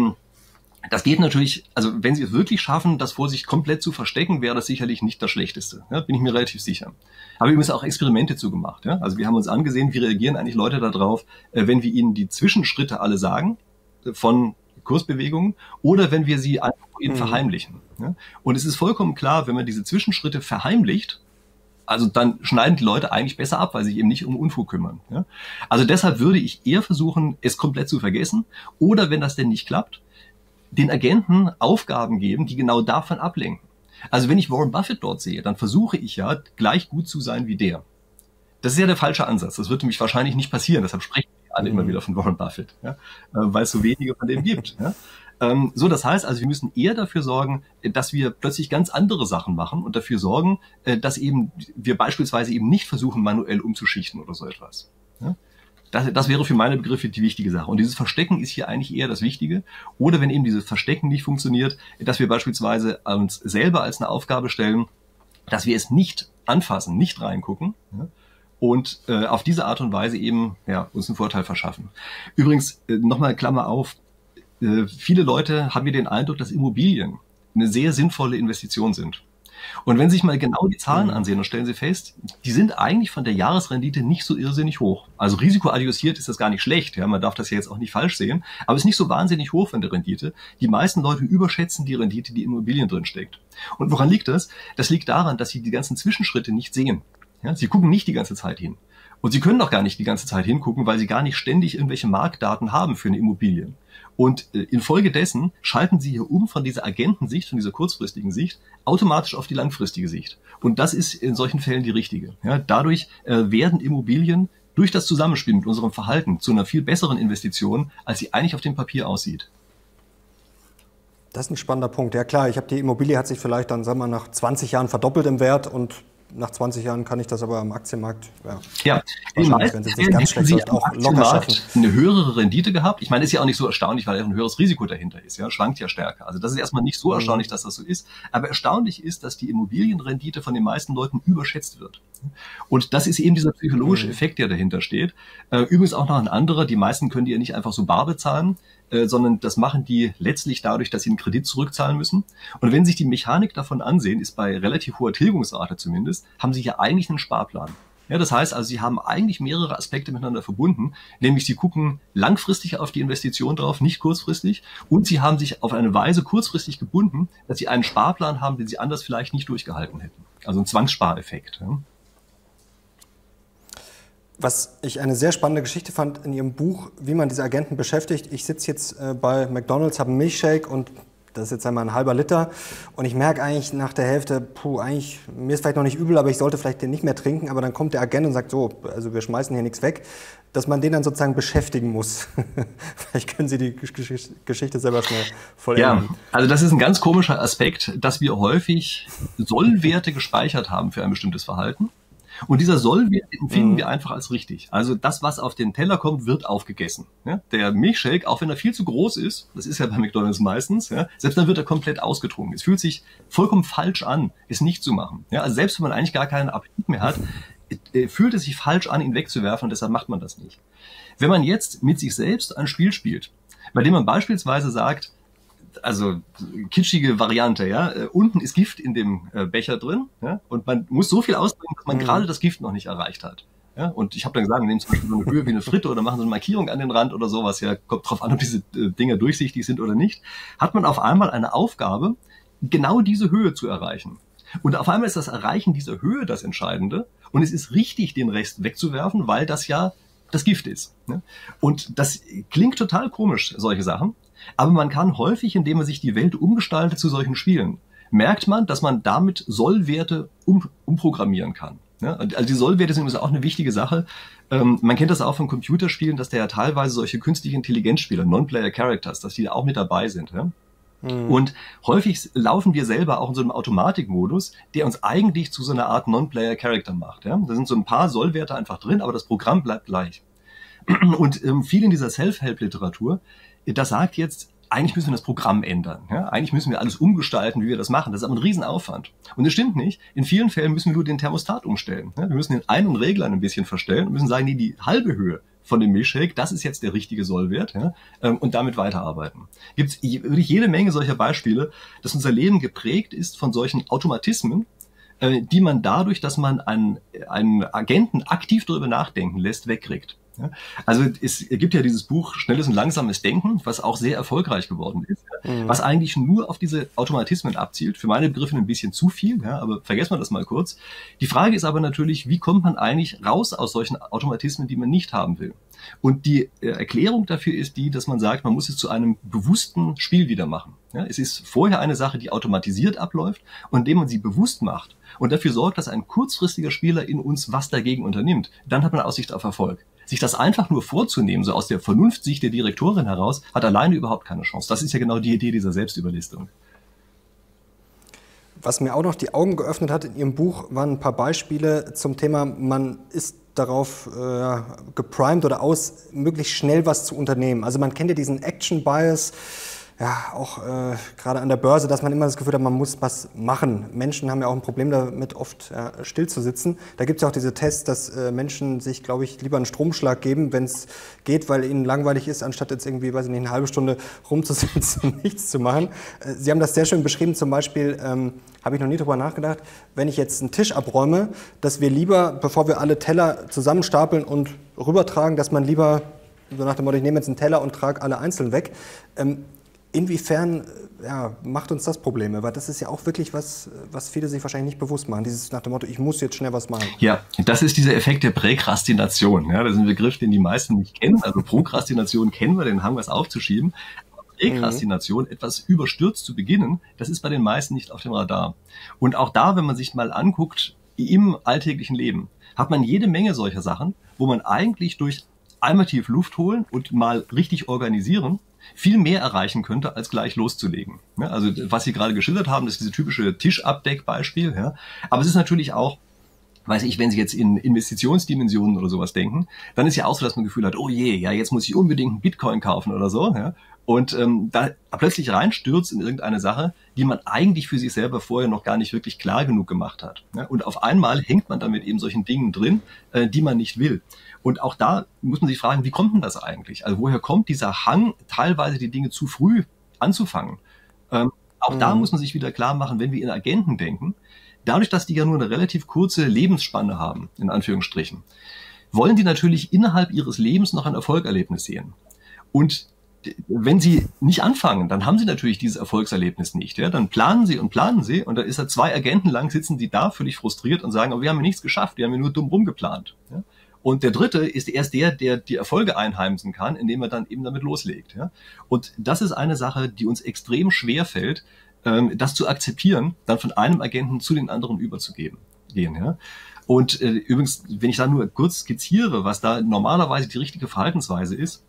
das geht natürlich, also wenn sie es wirklich schaffen, das vor sich komplett zu verstecken, wäre das sicherlich nicht das Schlechteste. Ja, bin ich mir relativ sicher. Habe übrigens auch Experimente zugemacht. Ja? Also wir haben uns angesehen, wie reagieren eigentlich Leute darauf, wenn wir ihnen die Zwischenschritte alle sagen von Kursbewegungen oder wenn wir sie einfach ihnen verheimlichen. Ja? Und es ist vollkommen klar, wenn man diese Zwischenschritte verheimlicht, also dann schneiden die Leute eigentlich besser ab, weil sie sich eben nicht um Unfug kümmern. Ja? Also deshalb würde ich eher versuchen, es komplett zu vergessen oder wenn das denn nicht klappt, den Agenten Aufgaben geben, die genau davon ablenken. Also wenn ich Warren Buffett dort sehe, dann versuche ich ja gleich gut zu sein wie der. Das ist ja der falsche Ansatz. Das wird nämlich wahrscheinlich nicht passieren. Deshalb sprechen wir alle immer wieder von Warren Buffett, ja? Weil es so wenige von dem gibt. Ja? So, das heißt also, wir müssen eher dafür sorgen, dass wir plötzlich ganz andere Sachen machen und dafür sorgen, dass eben wir beispielsweise eben nicht versuchen, manuell umzuschichten oder so etwas. Ja? Das wäre für meine Begriffe die wichtige Sache. Und dieses Verstecken ist hier eigentlich eher das Wichtige. Oder wenn eben dieses Verstecken nicht funktioniert, dass wir beispielsweise uns selber als eine Aufgabe stellen, dass wir es nicht anfassen, nicht reingucken, ja, und auf diese Art und Weise eben uns einen Vorteil verschaffen. Übrigens, nochmal Klammer auf, viele Leute haben mir den Eindruck, dass Immobilien eine sehr sinnvolle Investition sind. Und wenn Sie sich mal genau die Zahlen ansehen, dann stellen Sie fest, die sind eigentlich von der Jahresrendite nicht so irrsinnig hoch. Also risikoadjustiert ist das gar nicht schlecht, ja, man darf das ja jetzt auch nicht falsch sehen, aber es ist nicht so wahnsinnig hoch von der Rendite. Die meisten Leute überschätzen die Rendite, die in Immobilien drin steckt. Und woran liegt das? Das liegt daran, dass sie die ganzen Zwischenschritte nicht sehen. Ja, sie gucken nicht die ganze Zeit hin. Und sie können auch gar nicht die ganze Zeit hingucken, weil sie gar nicht ständig irgendwelche Marktdaten haben für eine Immobilie. Und infolgedessen schalten sie hier um von dieser Agentensicht, von dieser kurzfristigen Sicht, automatisch auf die langfristige Sicht. Und das ist in solchen Fällen die richtige. Ja, dadurch werden Immobilien durch das Zusammenspiel mit unserem Verhalten zu einer viel besseren Investition, als sie eigentlich auf dem Papier aussieht. Das ist ein spannender Punkt. Ja klar, die Immobilie hat sich vielleicht dann, sagen wir mal, nach 20 Jahren verdoppelt im Wert und nach 20 Jahren kann ich das aber am Aktienmarkt, wenn es nicht ganz schlecht läuft, auch locker schaffen. Eine höhere Rendite gehabt. Ich meine, ist ja auch nicht so erstaunlich, weil ja ein höheres Risiko dahinter ist. Ja, schwankt ja stärker. Also das ist erstmal nicht so erstaunlich, dass das so ist. Aber erstaunlich ist, dass die Immobilienrendite von den meisten Leuten überschätzt wird. Und das ist eben dieser psychologische Effekt, der dahinter steht. Übrigens auch noch ein anderer. Die meisten können die ja nicht einfach so bar bezahlen, sondern das machen die letztlich dadurch, dass sie einen Kredit zurückzahlen müssen. Und wenn Sie sich die Mechanik davon ansehen, ist bei relativ hoher Tilgungsrate zumindest, haben Sie ja eigentlich einen Sparplan. Ja, das heißt also, Sie haben eigentlich mehrere Aspekte miteinander verbunden, nämlich Sie gucken langfristig auf die Investition drauf, nicht kurzfristig, und Sie haben sich auf eine Weise kurzfristig gebunden, dass Sie einen Sparplan haben, den Sie anders vielleicht nicht durchgehalten hätten. Also ein Zwangsspareffekt. Ja. Was ich eine sehr spannende Geschichte fand in Ihrem Buch, wie man diese Agenten beschäftigt. Ich sitze jetzt bei McDonald's, habe einen Milchshake und das ist jetzt einmal ein halber Liter und ich merke eigentlich nach der Hälfte, eigentlich, mir ist vielleicht noch nicht übel, aber ich sollte vielleicht den nicht mehr trinken, aber dann kommt der Agent und sagt so, also wir schmeißen hier nichts weg, dass man den dann sozusagen beschäftigen muss. Vielleicht können Sie die Geschichte selber schnell vollenden. Ja, also das ist ein ganz komischer Aspekt, dass wir häufig Sollwerte gespeichert haben für ein bestimmtes Verhalten. Und dieser Sollwert empfinden wir einfach als richtig. Also das, was auf den Teller kommt, wird aufgegessen. Ja? Der Milchshake, auch wenn er viel zu groß ist, das ist ja bei McDonald's meistens, ja, selbst dann wird er komplett ausgetrunken. Es fühlt sich vollkommen falsch an, es nicht zu machen. Ja? Also selbst wenn man eigentlich gar keinen Appetit mehr hat, fühlt es sich falsch an, ihn wegzuwerfen und deshalb macht man das nicht. Wenn man jetzt mit sich selbst ein Spiel spielt, bei dem man beispielsweise sagt, also kitschige Variante, ja. Unten ist Gift in dem Becher drin, ja, und man muss so viel ausbringen, dass man gerade das Gift noch nicht erreicht hat. Ja, und ich habe dann gesagt, wir nehmen zum Beispiel so eine Höhe wie eine Fritte oder machen so eine Markierung an den Rand oder sowas, ja, kommt drauf an, ob diese Dinger durchsichtig sind oder nicht, hat man auf einmal eine Aufgabe, genau diese Höhe zu erreichen. Und auf einmal ist das Erreichen dieser Höhe das Entscheidende und es ist richtig, den Rest wegzuwerfen, weil das ja das Gift ist. Ne? Und das klingt total komisch, solche Sachen. Aber man kann häufig, indem man sich die Welt umgestaltet zu solchen Spielen, merkt man, dass man damit Sollwerte umprogrammieren kann. Ja, also die Sollwerte sind auch eine wichtige Sache. Man kennt das auch von Computerspielen, dass da ja teilweise solche künstliche Intelligenzspieler, Non-Player Characters, dass die da auch mit dabei sind. Ja? Und häufig laufen wir selber auch in so einem Automatikmodus, der uns eigentlich zu so einer Art Non-Player Character macht. Ja? Da sind so ein paar Sollwerte einfach drin, aber das Programm bleibt gleich. Und viel in dieser Self-Help-Literatur, das sagt jetzt, eigentlich müssen wir das Programm ändern. Ja? Eigentlich müssen wir alles umgestalten, wie wir das machen. Das ist aber ein Riesenaufwand. Und das stimmt nicht. In vielen Fällen müssen wir nur den Thermostat umstellen. Ja? Wir müssen den einen Regler ein bisschen verstellen und müssen sagen, nee, die halbe Höhe von dem Milchshake, das ist jetzt der richtige Sollwert, ja? Und damit weiterarbeiten. Gibt es wirklich jede Menge solcher Beispiele, dass unser Leben geprägt ist von solchen Automatismen, die man dadurch, dass man einen Agenten aktiv darüber nachdenken lässt, wegkriegt. Ja? Also es gibt ja dieses Buch Schnelles und langsames Denken, was auch sehr erfolgreich geworden ist, was eigentlich nur auf diese Automatismen abzielt. Für meine Begriffe ein bisschen zu viel, ja, aber vergessen wir das mal kurz. Die Frage ist aber natürlich, wie kommt man eigentlich raus aus solchen Automatismen, die man nicht haben will? Und die Erklärung dafür ist die, dass man sagt, man muss es zu einem bewussten Spiel wieder machen. Ja, es ist vorher eine Sache, die automatisiert abläuft, und indem man sie bewusst macht und dafür sorgt, dass ein kurzfristiger Spieler in uns was dagegen unternimmt, dann hat man Aussicht auf Erfolg. Sich das einfach nur vorzunehmen, so aus der Vernunftsicht der Direktorin heraus, hat alleine überhaupt keine Chance. Das ist ja genau die Idee dieser Selbstüberlistung. Was mir auch noch die Augen geöffnet hat in Ihrem Buch, waren ein paar Beispiele zum Thema, man ist darauf geprimed oder aus, möglichst schnell was zu unternehmen. Also man kennt ja diesen Action-Bias, ja, auch gerade an der Börse, dass man immer das Gefühl hat, man muss was machen. Menschen haben ja auch ein Problem damit, oft still zu sitzen. Da gibt es ja auch diese Tests, dass Menschen sich, glaube ich, lieber einen Stromschlag geben, wenn es geht, weil ihnen langweilig ist, anstatt jetzt irgendwie, weiß ich nicht, eine halbe Stunde rumzusitzen und nichts zu machen. Sie haben das sehr schön beschrieben, zum Beispiel, habe ich noch nie drüber nachgedacht, wenn ich jetzt einen Tisch abräume, dass wir lieber, bevor wir alle Teller zusammenstapeln und rübertragen, dass man lieber, so nach dem Motto, ich nehme jetzt einen Teller und trage alle einzeln weg. Inwiefern macht uns das Probleme? Weil das ist ja auch wirklich was viele sich wahrscheinlich nicht bewusst machen. Dieses nach dem Motto, ich muss jetzt schnell was machen. Ja, das ist dieser Effekt der Präkrastination. Ja, das ist ein Begriff, den die meisten nicht kennen. Also Prokrastination kennen wir, den Hang, was aufzuschieben. Präkrastination, etwas überstürzt zu beginnen, das ist bei den meisten nicht auf dem Radar. Und auch da, wenn man sich mal anguckt, im alltäglichen Leben, hat man jede Menge solcher Sachen, wo man eigentlich durch einmal tief Luft holen und mal richtig organisieren viel mehr erreichen könnte, als gleich loszulegen. Ja, also was Sie gerade geschildert haben, das ist diese typische Tischabdeckbeispiel. Ja. Aber es ist natürlich auch, weiß ich, wenn Sie jetzt in Investitionsdimensionen oder sowas denken, dann ist ja auch so, dass man das Gefühl hat, oh je, ja, jetzt muss ich unbedingt einen Bitcoin kaufen oder so. Ja. Und da plötzlich reinstürzt in irgendeine Sache, die man eigentlich für sich selber vorher noch gar nicht wirklich klar genug gemacht hat. Ja. Und auf einmal hängt man dann mit eben solchen Dingen drin, die man nicht will. Und auch da muss man sich fragen, wie kommt denn das eigentlich? Also woher kommt dieser Hang, teilweise die Dinge zu früh anzufangen? Auch da muss man sich wieder klar machen, wenn wir in Agenten denken, dadurch, dass die ja nur eine relativ kurze Lebensspanne haben, in Anführungsstrichen, wollen die natürlich innerhalb ihres Lebens noch ein Erfolgserlebnis sehen. Und wenn sie nicht anfangen, dann haben sie natürlich dieses Erfolgserlebnis nicht. Ja? Dann planen sie und dann ist er 2 Agenten lang, sitzen die da völlig frustriert und sagen, aber wir haben ja nichts geschafft, wir haben ja nur dumm rumgeplant. Ja? Und der dritte ist erst der die Erfolge einheimsen kann, indem er dann eben damit loslegt. Ja? Und das ist eine Sache, die uns extrem schwer fällt, das zu akzeptieren, dann von einem Agenten zu den anderen überzugehen. Ja? Und übrigens, wenn ich da nur kurz skizziere, was da normalerweise die richtige Verhaltensweise ist,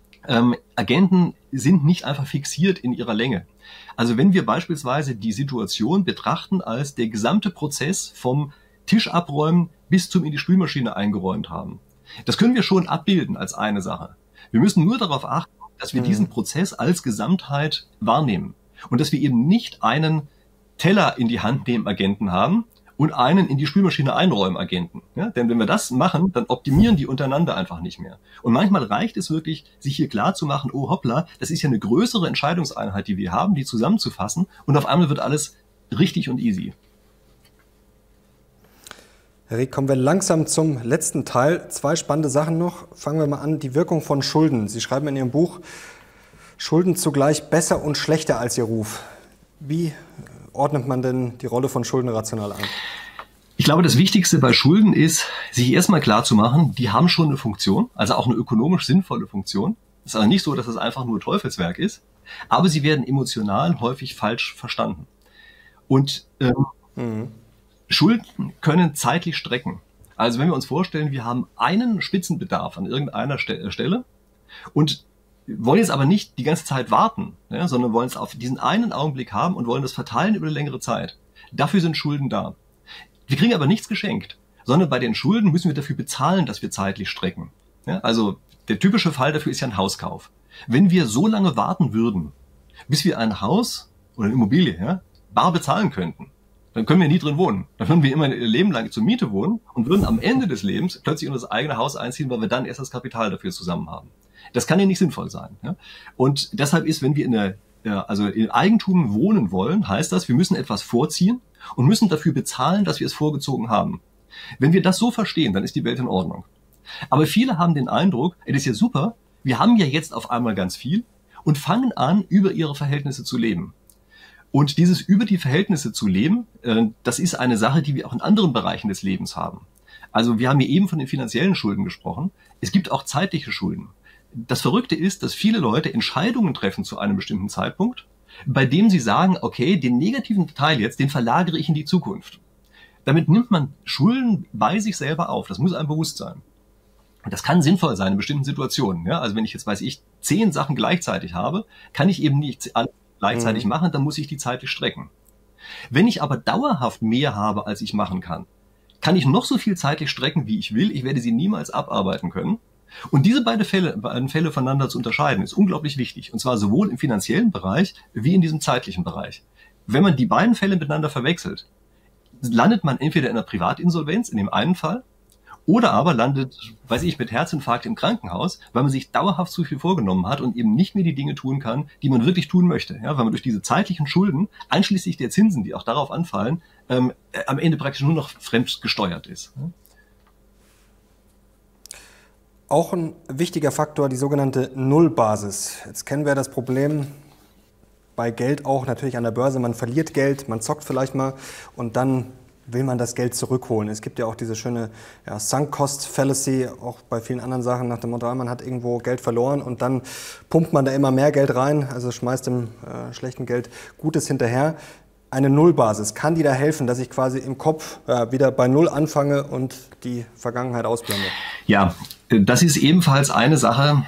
Agenten sind nicht einfach fixiert in ihrer Länge. Also wenn wir beispielsweise die Situation betrachten als der gesamte Prozess vom Tisch abräumen bis zum in die Spülmaschine eingeräumt haben. Das können wir schon abbilden als eine Sache. Wir müssen nur darauf achten, dass wir diesen Prozess als Gesamtheit wahrnehmen und dass wir eben nicht einen Teller in die Hand nehmen Agenten haben und einen in die Spülmaschine einräumen Agenten. Ja, denn wenn wir das machen, dann optimieren die untereinander einfach nicht mehr. Und manchmal reicht es wirklich, sich hier klar zu machen, oh hoppla, das ist ja eine größere Entscheidungseinheit, die wir haben, die zusammenzufassen, und auf einmal wird alles richtig und easy. Herr Rieck, kommen wir langsam zum letzten Teil. 2 spannende Sachen noch. Fangen wir mal an, die Wirkung von Schulden. Sie schreiben in Ihrem Buch, Schulden zugleich besser und schlechter als Ihr Ruf. Wie ordnet man denn die Rolle von Schulden rational ein? Ich glaube, das Wichtigste bei Schulden ist, sich erstmal klar zu machen, die haben schon eine Funktion, also auch eine ökonomisch sinnvolle Funktion. Es ist also nicht so, dass es einfach nur Teufelswerk ist, aber sie werden emotional häufig falsch verstanden. Und Schulden können zeitlich strecken. Also wenn wir uns vorstellen, wir haben einen Spitzenbedarf an irgendeiner Stelle und wollen jetzt aber nicht die ganze Zeit warten, ja, sondern wollen es auf diesen einen Augenblick haben und wollen das verteilen über eine längere Zeit. Dafür sind Schulden da. Wir kriegen aber nichts geschenkt, sondern bei den Schulden müssen wir dafür bezahlen, dass wir zeitlich strecken. Ja, also der typische Fall dafür ist ja ein Hauskauf. Wenn wir so lange warten würden, bis wir ein Haus oder eine Immobilie, ja, bar bezahlen könnten. Dann können wir nie drin wohnen. Dann würden wir immer ein Leben lang zur Miete wohnen und würden am Ende des Lebens plötzlich in das eigene Haus einziehen, weil wir dann erst das Kapital dafür zusammen haben. Das kann ja nicht sinnvoll sein. Ja? Und deshalb ist, wenn wir in Eigentum wohnen wollen, heißt das, wir müssen etwas vorziehen und müssen dafür bezahlen, dass wir es vorgezogen haben. Wenn wir das so verstehen, dann ist die Welt in Ordnung. Aber viele haben den Eindruck, das ist ja super, wir haben ja jetzt auf einmal ganz viel und fangen an, über ihre Verhältnisse zu leben. Und dieses über die Verhältnisse zu leben, das ist eine Sache, die wir auch in anderen Bereichen des Lebens haben. Also wir haben hier eben von den finanziellen Schulden gesprochen. Es gibt auch zeitliche Schulden. Das Verrückte ist, dass viele Leute Entscheidungen treffen zu einem bestimmten Zeitpunkt, bei dem sie sagen, okay, den negativen Teil jetzt, den verlagere ich in die Zukunft. Damit nimmt man Schulden bei sich selber auf. Das muss einem bewusst sein. Das kann sinnvoll sein in bestimmten Situationen. Ja? Also wenn ich jetzt, 10 Sachen gleichzeitig habe, kann ich eben nicht alle gleichzeitig machen, dann muss ich die zeitlich strecken. Wenn ich aber dauerhaft mehr habe, als ich machen kann ich noch so viel zeitlich strecken, wie ich will. Ich werde sie niemals abarbeiten können. Und diese beiden Fälle voneinander zu unterscheiden, ist unglaublich wichtig. Und zwar sowohl im finanziellen Bereich wie in diesem zeitlichen Bereich. Wenn man die beiden Fälle miteinander verwechselt, landet man entweder in einer Privatinsolvenz, in dem einen Fall, oder aber landet, mit Herzinfarkt im Krankenhaus, weil man sich dauerhaft zu viel vorgenommen hat und eben nicht mehr die Dinge tun kann, die man wirklich tun möchte. Ja, weil man durch diese zeitlichen Schulden, einschließlich der Zinsen, die auch darauf anfallen, am Ende praktisch nur noch fremd gesteuert ist. Auch ein wichtiger Faktor, die sogenannte Nullbasis. Jetzt kennen wir das Problem bei Geld auch natürlich an der Börse. Man verliert Geld, man zockt vielleicht mal und dann will man das Geld zurückholen. Es gibt ja auch diese schöne Sunk Cost Fallacy, auch bei vielen anderen Sachen nach dem Motto, man hat irgendwo Geld verloren und dann pumpt man da immer mehr Geld rein, also schmeißt dem schlechten Geld Gutes hinterher. Eine Nullbasis, kann die da helfen, dass ich quasi im Kopf wieder bei Null anfange und die Vergangenheit ausblende? Ja, das ist ebenfalls eine Sache.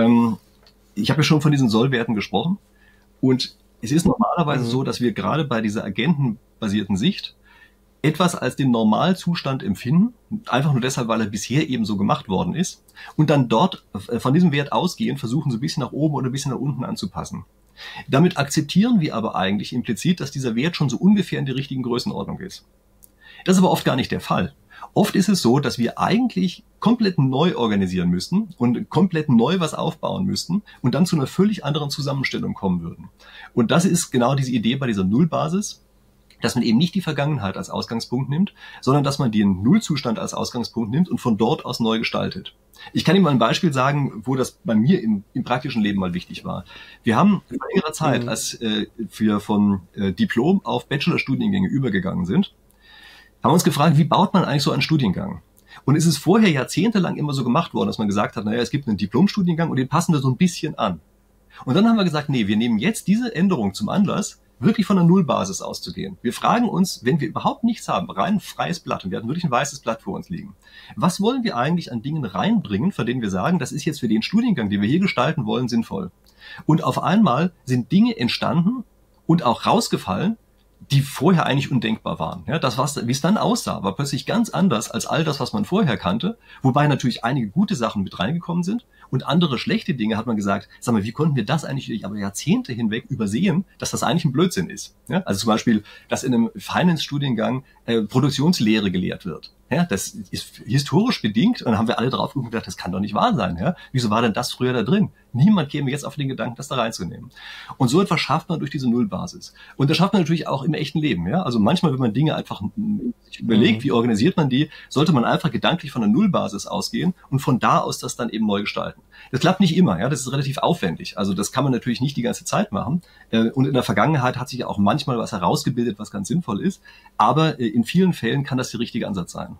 Ich habe ja schon von diesen Sollwerten gesprochen und es ist normalerweise so, dass wir gerade bei dieser agentenbasierten Sicht etwas als den Normalzustand empfinden, einfach nur deshalb, weil er bisher eben so gemacht worden ist und dann dort von diesem Wert ausgehend versuchen, so ein bisschen nach oben oder ein bisschen nach unten anzupassen. Damit akzeptieren wir aber eigentlich implizit, dass dieser Wert schon so ungefähr in der richtigen Größenordnung ist. Das ist aber oft gar nicht der Fall. Oft ist es so, dass wir eigentlich komplett neu organisieren müssten und komplett neu was aufbauen müssten und dann zu einer völlig anderen Zusammenstellung kommen würden. Und das ist genau diese Idee bei dieser Nullbasis, dass man eben nicht die Vergangenheit als Ausgangspunkt nimmt, sondern dass man den Nullzustand als Ausgangspunkt nimmt und von dort aus neu gestaltet. Ich kann Ihnen mal ein Beispiel sagen, wo das bei mir im praktischen Leben mal wichtig war. Wir haben vor längerer Zeit, als wir von Diplom auf Bachelorstudiengänge übergegangen sind, haben wir uns gefragt, wie baut man eigentlich so einen Studiengang? Und es ist vorher jahrzehntelang immer so gemacht worden, dass man gesagt hat, naja, es gibt einen Diplomstudiengang und den passen wir so ein bisschen an. Und dann haben wir gesagt, nee, wir nehmen jetzt diese Änderung zum Anlass, wirklich von der Nullbasis auszugehen. Wir fragen uns, wenn wir überhaupt nichts haben, rein freies Blatt, und wir hatten wirklich ein weißes Blatt vor uns liegen, was wollen wir eigentlich an Dingen reinbringen, von denen wir sagen, das ist jetzt für den Studiengang, den wir hier gestalten wollen, sinnvoll. Und auf einmal sind Dinge entstanden und auch rausgefallen, die vorher eigentlich undenkbar waren. Ja, das, wie es dann aussah, war plötzlich ganz anders als all das, was man vorher kannte, wobei natürlich einige gute Sachen mit reingekommen sind und andere schlechte Dinge hat man gesagt, sag mal, wie konnten wir das eigentlich durch aber Jahrzehnte hinweg übersehen, dass das eigentlich ein Blödsinn ist. Ja, also zum Beispiel, dass in einem Finance-Studiengang Produktionslehre gelehrt wird. Ja, das ist historisch bedingt und dann haben wir alle drauf gedacht, das kann doch nicht wahr sein. Ja? Wieso war denn das früher da drin? Niemand käme jetzt auf den Gedanken, das da reinzunehmen. Und so etwas schafft man durch diese Nullbasis. Und das schafft man natürlich auch im echten Leben. Ja? Also manchmal, wenn man Dinge einfach sich überlegt, wie organisiert man die, sollte man einfach gedanklich von der Nullbasis ausgehen und von da aus das dann eben neu gestalten. Das klappt nicht immer. Ja? Das ist relativ aufwendig. Also das kann man natürlich nicht die ganze Zeit machen. Und in der Vergangenheit hat sich ja auch manchmal was herausgebildet, was ganz sinnvoll ist. Aber in vielen Fällen kann das der richtige Ansatz sein.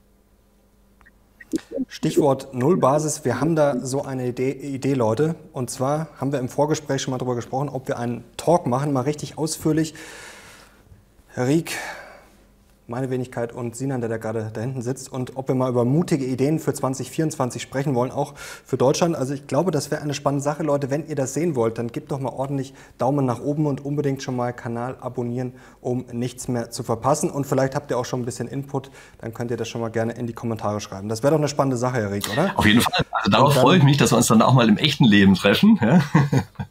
Stichwort Nullbasis. Wir haben da so eine Idee, Leute. Und zwar haben wir im Vorgespräch schon mal darüber gesprochen, ob wir einen Talk machen, mal richtig ausführlich. Herr Rieck, meine Wenigkeit und Sinan, der da gerade da hinten sitzt, und ob wir mal über mutige Ideen für 2024 sprechen wollen, auch für Deutschland. Also ich glaube, das wäre eine spannende Sache, Leute. Wenn ihr das sehen wollt, dann gebt doch mal ordentlich Daumen nach oben und unbedingt schon mal Kanal abonnieren, um nichts mehr zu verpassen. Und vielleicht habt ihr auch schon ein bisschen Input, dann könnt ihr das schon mal gerne in die Kommentare schreiben. Das wäre doch eine spannende Sache, Herr Rieck, oder? Auf jeden Fall. Also darauf freue ich mich, dass wir uns dann auch mal im echten Leben treffen. Ja?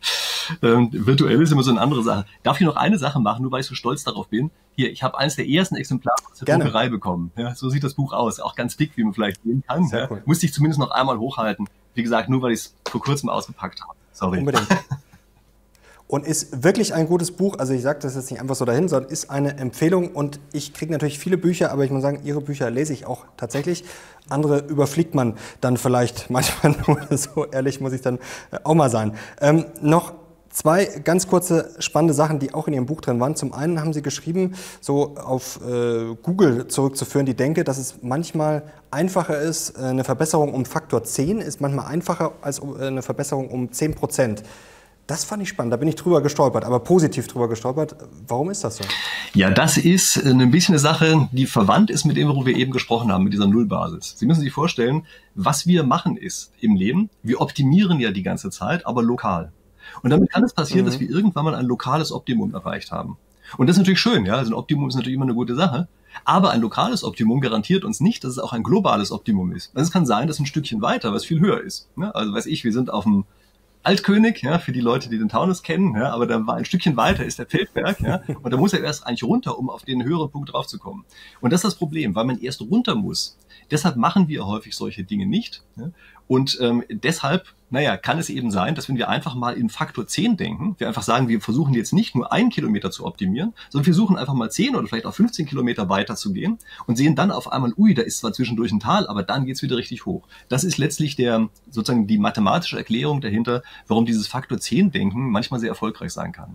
Virtuell ist immer so eine andere Sache. Darf ich noch eine Sache machen, nur weil ich so stolz darauf bin? Hier, ich habe eines der ersten Exemplare aus der Druckerei bekommen. Ja, so sieht das Buch aus. Auch ganz dick, wie man vielleicht sehen kann. Ja. Cool. Musste ich zumindest noch einmal hochhalten. Wie gesagt, nur weil ich es vor kurzem ausgepackt habe. Sorry. Unbedingt. Und ist wirklich ein gutes Buch. Also ich sage das jetzt nicht einfach so dahin, sondern ist eine Empfehlung. Und ich kriege natürlich viele Bücher, aber ich muss sagen, Ihre Bücher lese ich auch tatsächlich. Andere überfliegt man dann vielleicht manchmal nur, so ehrlich muss ich dann auch mal sein. Noch zwei ganz kurze spannende Sachen, die auch in Ihrem Buch drin waren. Zum einen haben Sie geschrieben, so auf Google zurückzuführen, die Denke, dass es manchmal einfacher ist, eine Verbesserung um Faktor 10 ist manchmal einfacher als eine Verbesserung um 10%. Das fand ich spannend, da bin ich drüber gestolpert, aber positiv drüber gestolpert. Warum ist das so? Ja, das ist ein bisschen eine Sache, die verwandt ist mit dem, worüber wir eben gesprochen haben, mit dieser Nullbasis. Sie müssen sich vorstellen, was wir machen ist im Leben, wir optimieren ja die ganze Zeit, aber lokal. Und damit kann es passieren, dass wir irgendwann mal ein lokales Optimum erreicht haben. Und das ist natürlich schön, ja, also ein Optimum ist natürlich immer eine gute Sache. Aber ein lokales Optimum garantiert uns nicht, dass es auch ein globales Optimum ist. Also es kann sein, dass ein Stückchen weiter, was viel höher ist. Also weiß ich, wir sind auf dem Altkönig, ja, für die Leute, die den Taunus kennen, ja, aber da war ein Stückchen weiter ist der Feldberg, ja, und da muss er erst eigentlich runter, um auf den höheren Punkt draufzukommen. Und das ist das Problem, weil man erst runter muss. Deshalb machen wir häufig solche Dinge nicht. Ja, und deshalb, kann es eben sein, dass wenn wir einfach mal in Faktor 10 denken, wir einfach sagen, wir versuchen jetzt nicht nur 1 Kilometer zu optimieren, sondern wir versuchen einfach mal 10 oder vielleicht auch 15 Kilometer weiter zu gehen und sehen dann auf einmal, da ist zwar zwischendurch ein Tal, aber dann geht's wieder richtig hoch. Das ist letztlich sozusagen die mathematische Erklärung dahinter, warum dieses Faktor 10 Denken manchmal sehr erfolgreich sein kann.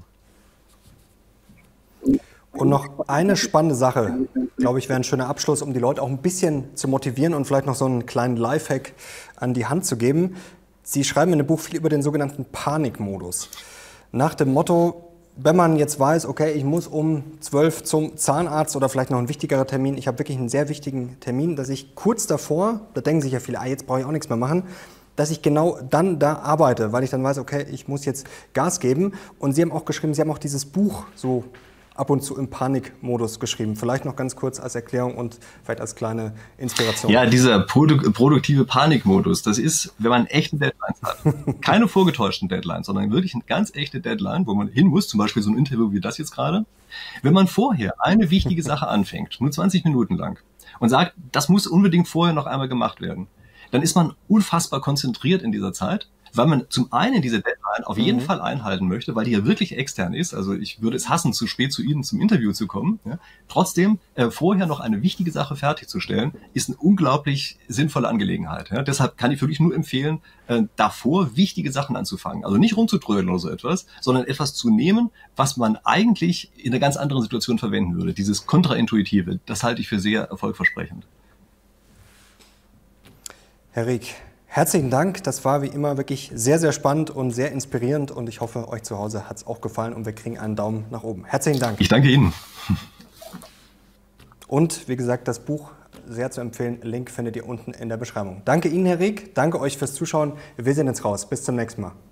Und noch eine spannende Sache, glaube ich, wäre ein schöner Abschluss, um die Leute auch ein bisschen zu motivieren und vielleicht noch so einen kleinen Lifehack an die Hand zu geben. Sie schreiben in dem Buch viel über den sogenannten Panikmodus. Nach dem Motto, wenn man jetzt weiß, okay, ich muss um 12 zum Zahnarzt oder vielleicht noch ein wichtigerer Termin, ich habe wirklich einen sehr wichtigen Termin, dass ich kurz davor, da denken sich ja viele, jetzt brauche ich auch nichts mehr machen, dass ich genau dann da arbeite, weil ich dann weiß, okay, ich muss jetzt Gas geben. Und Sie haben auch geschrieben, Sie haben auch dieses Buch so ab und zu im Panikmodus geschrieben. Vielleicht noch ganz kurz als Erklärung und vielleicht als kleine Inspiration. Ja, dieser produktive Panikmodus, das ist, wenn man echte Deadlines hat. Keine vorgetäuschten Deadlines, sondern wirklich eine ganz echte Deadline, wo man hin muss, zum Beispiel so ein Interview wie das jetzt gerade. Wenn man vorher eine wichtige Sache anfängt, nur 20 Minuten lang, und sagt, das muss unbedingt vorher noch einmal gemacht werden, dann ist man unfassbar konzentriert in dieser Zeit, weil man zum einen diese Deadline auf jeden Fall einhalten möchte, weil die ja wirklich extern ist. Also ich würde es hassen, zu spät zu Ihnen zum Interview zu kommen. Ja. Trotzdem, vorher noch eine wichtige Sache fertigzustellen, ist eine unglaublich sinnvolle Angelegenheit. Ja. Deshalb kann ich wirklich nur empfehlen, davor wichtige Sachen anzufangen. Also nicht rumzutrödeln oder so etwas, sondern etwas zu nehmen, was man eigentlich in einer ganz anderen Situation verwenden würde. Dieses Kontraintuitive, das halte ich für sehr erfolgversprechend. Herr Rieck, herzlichen Dank. Das war wie immer wirklich sehr, sehr spannend und sehr inspirierend. Und ich hoffe, euch zu Hause hat es auch gefallen und wir kriegen einen Daumen nach oben. Herzlichen Dank. Ich danke Ihnen. Und wie gesagt, das Buch sehr zu empfehlen. Link findet ihr unten in der Beschreibung. Danke Ihnen, Herr Rieck. Danke euch fürs Zuschauen. Wir sehen uns raus. Bis zum nächsten Mal.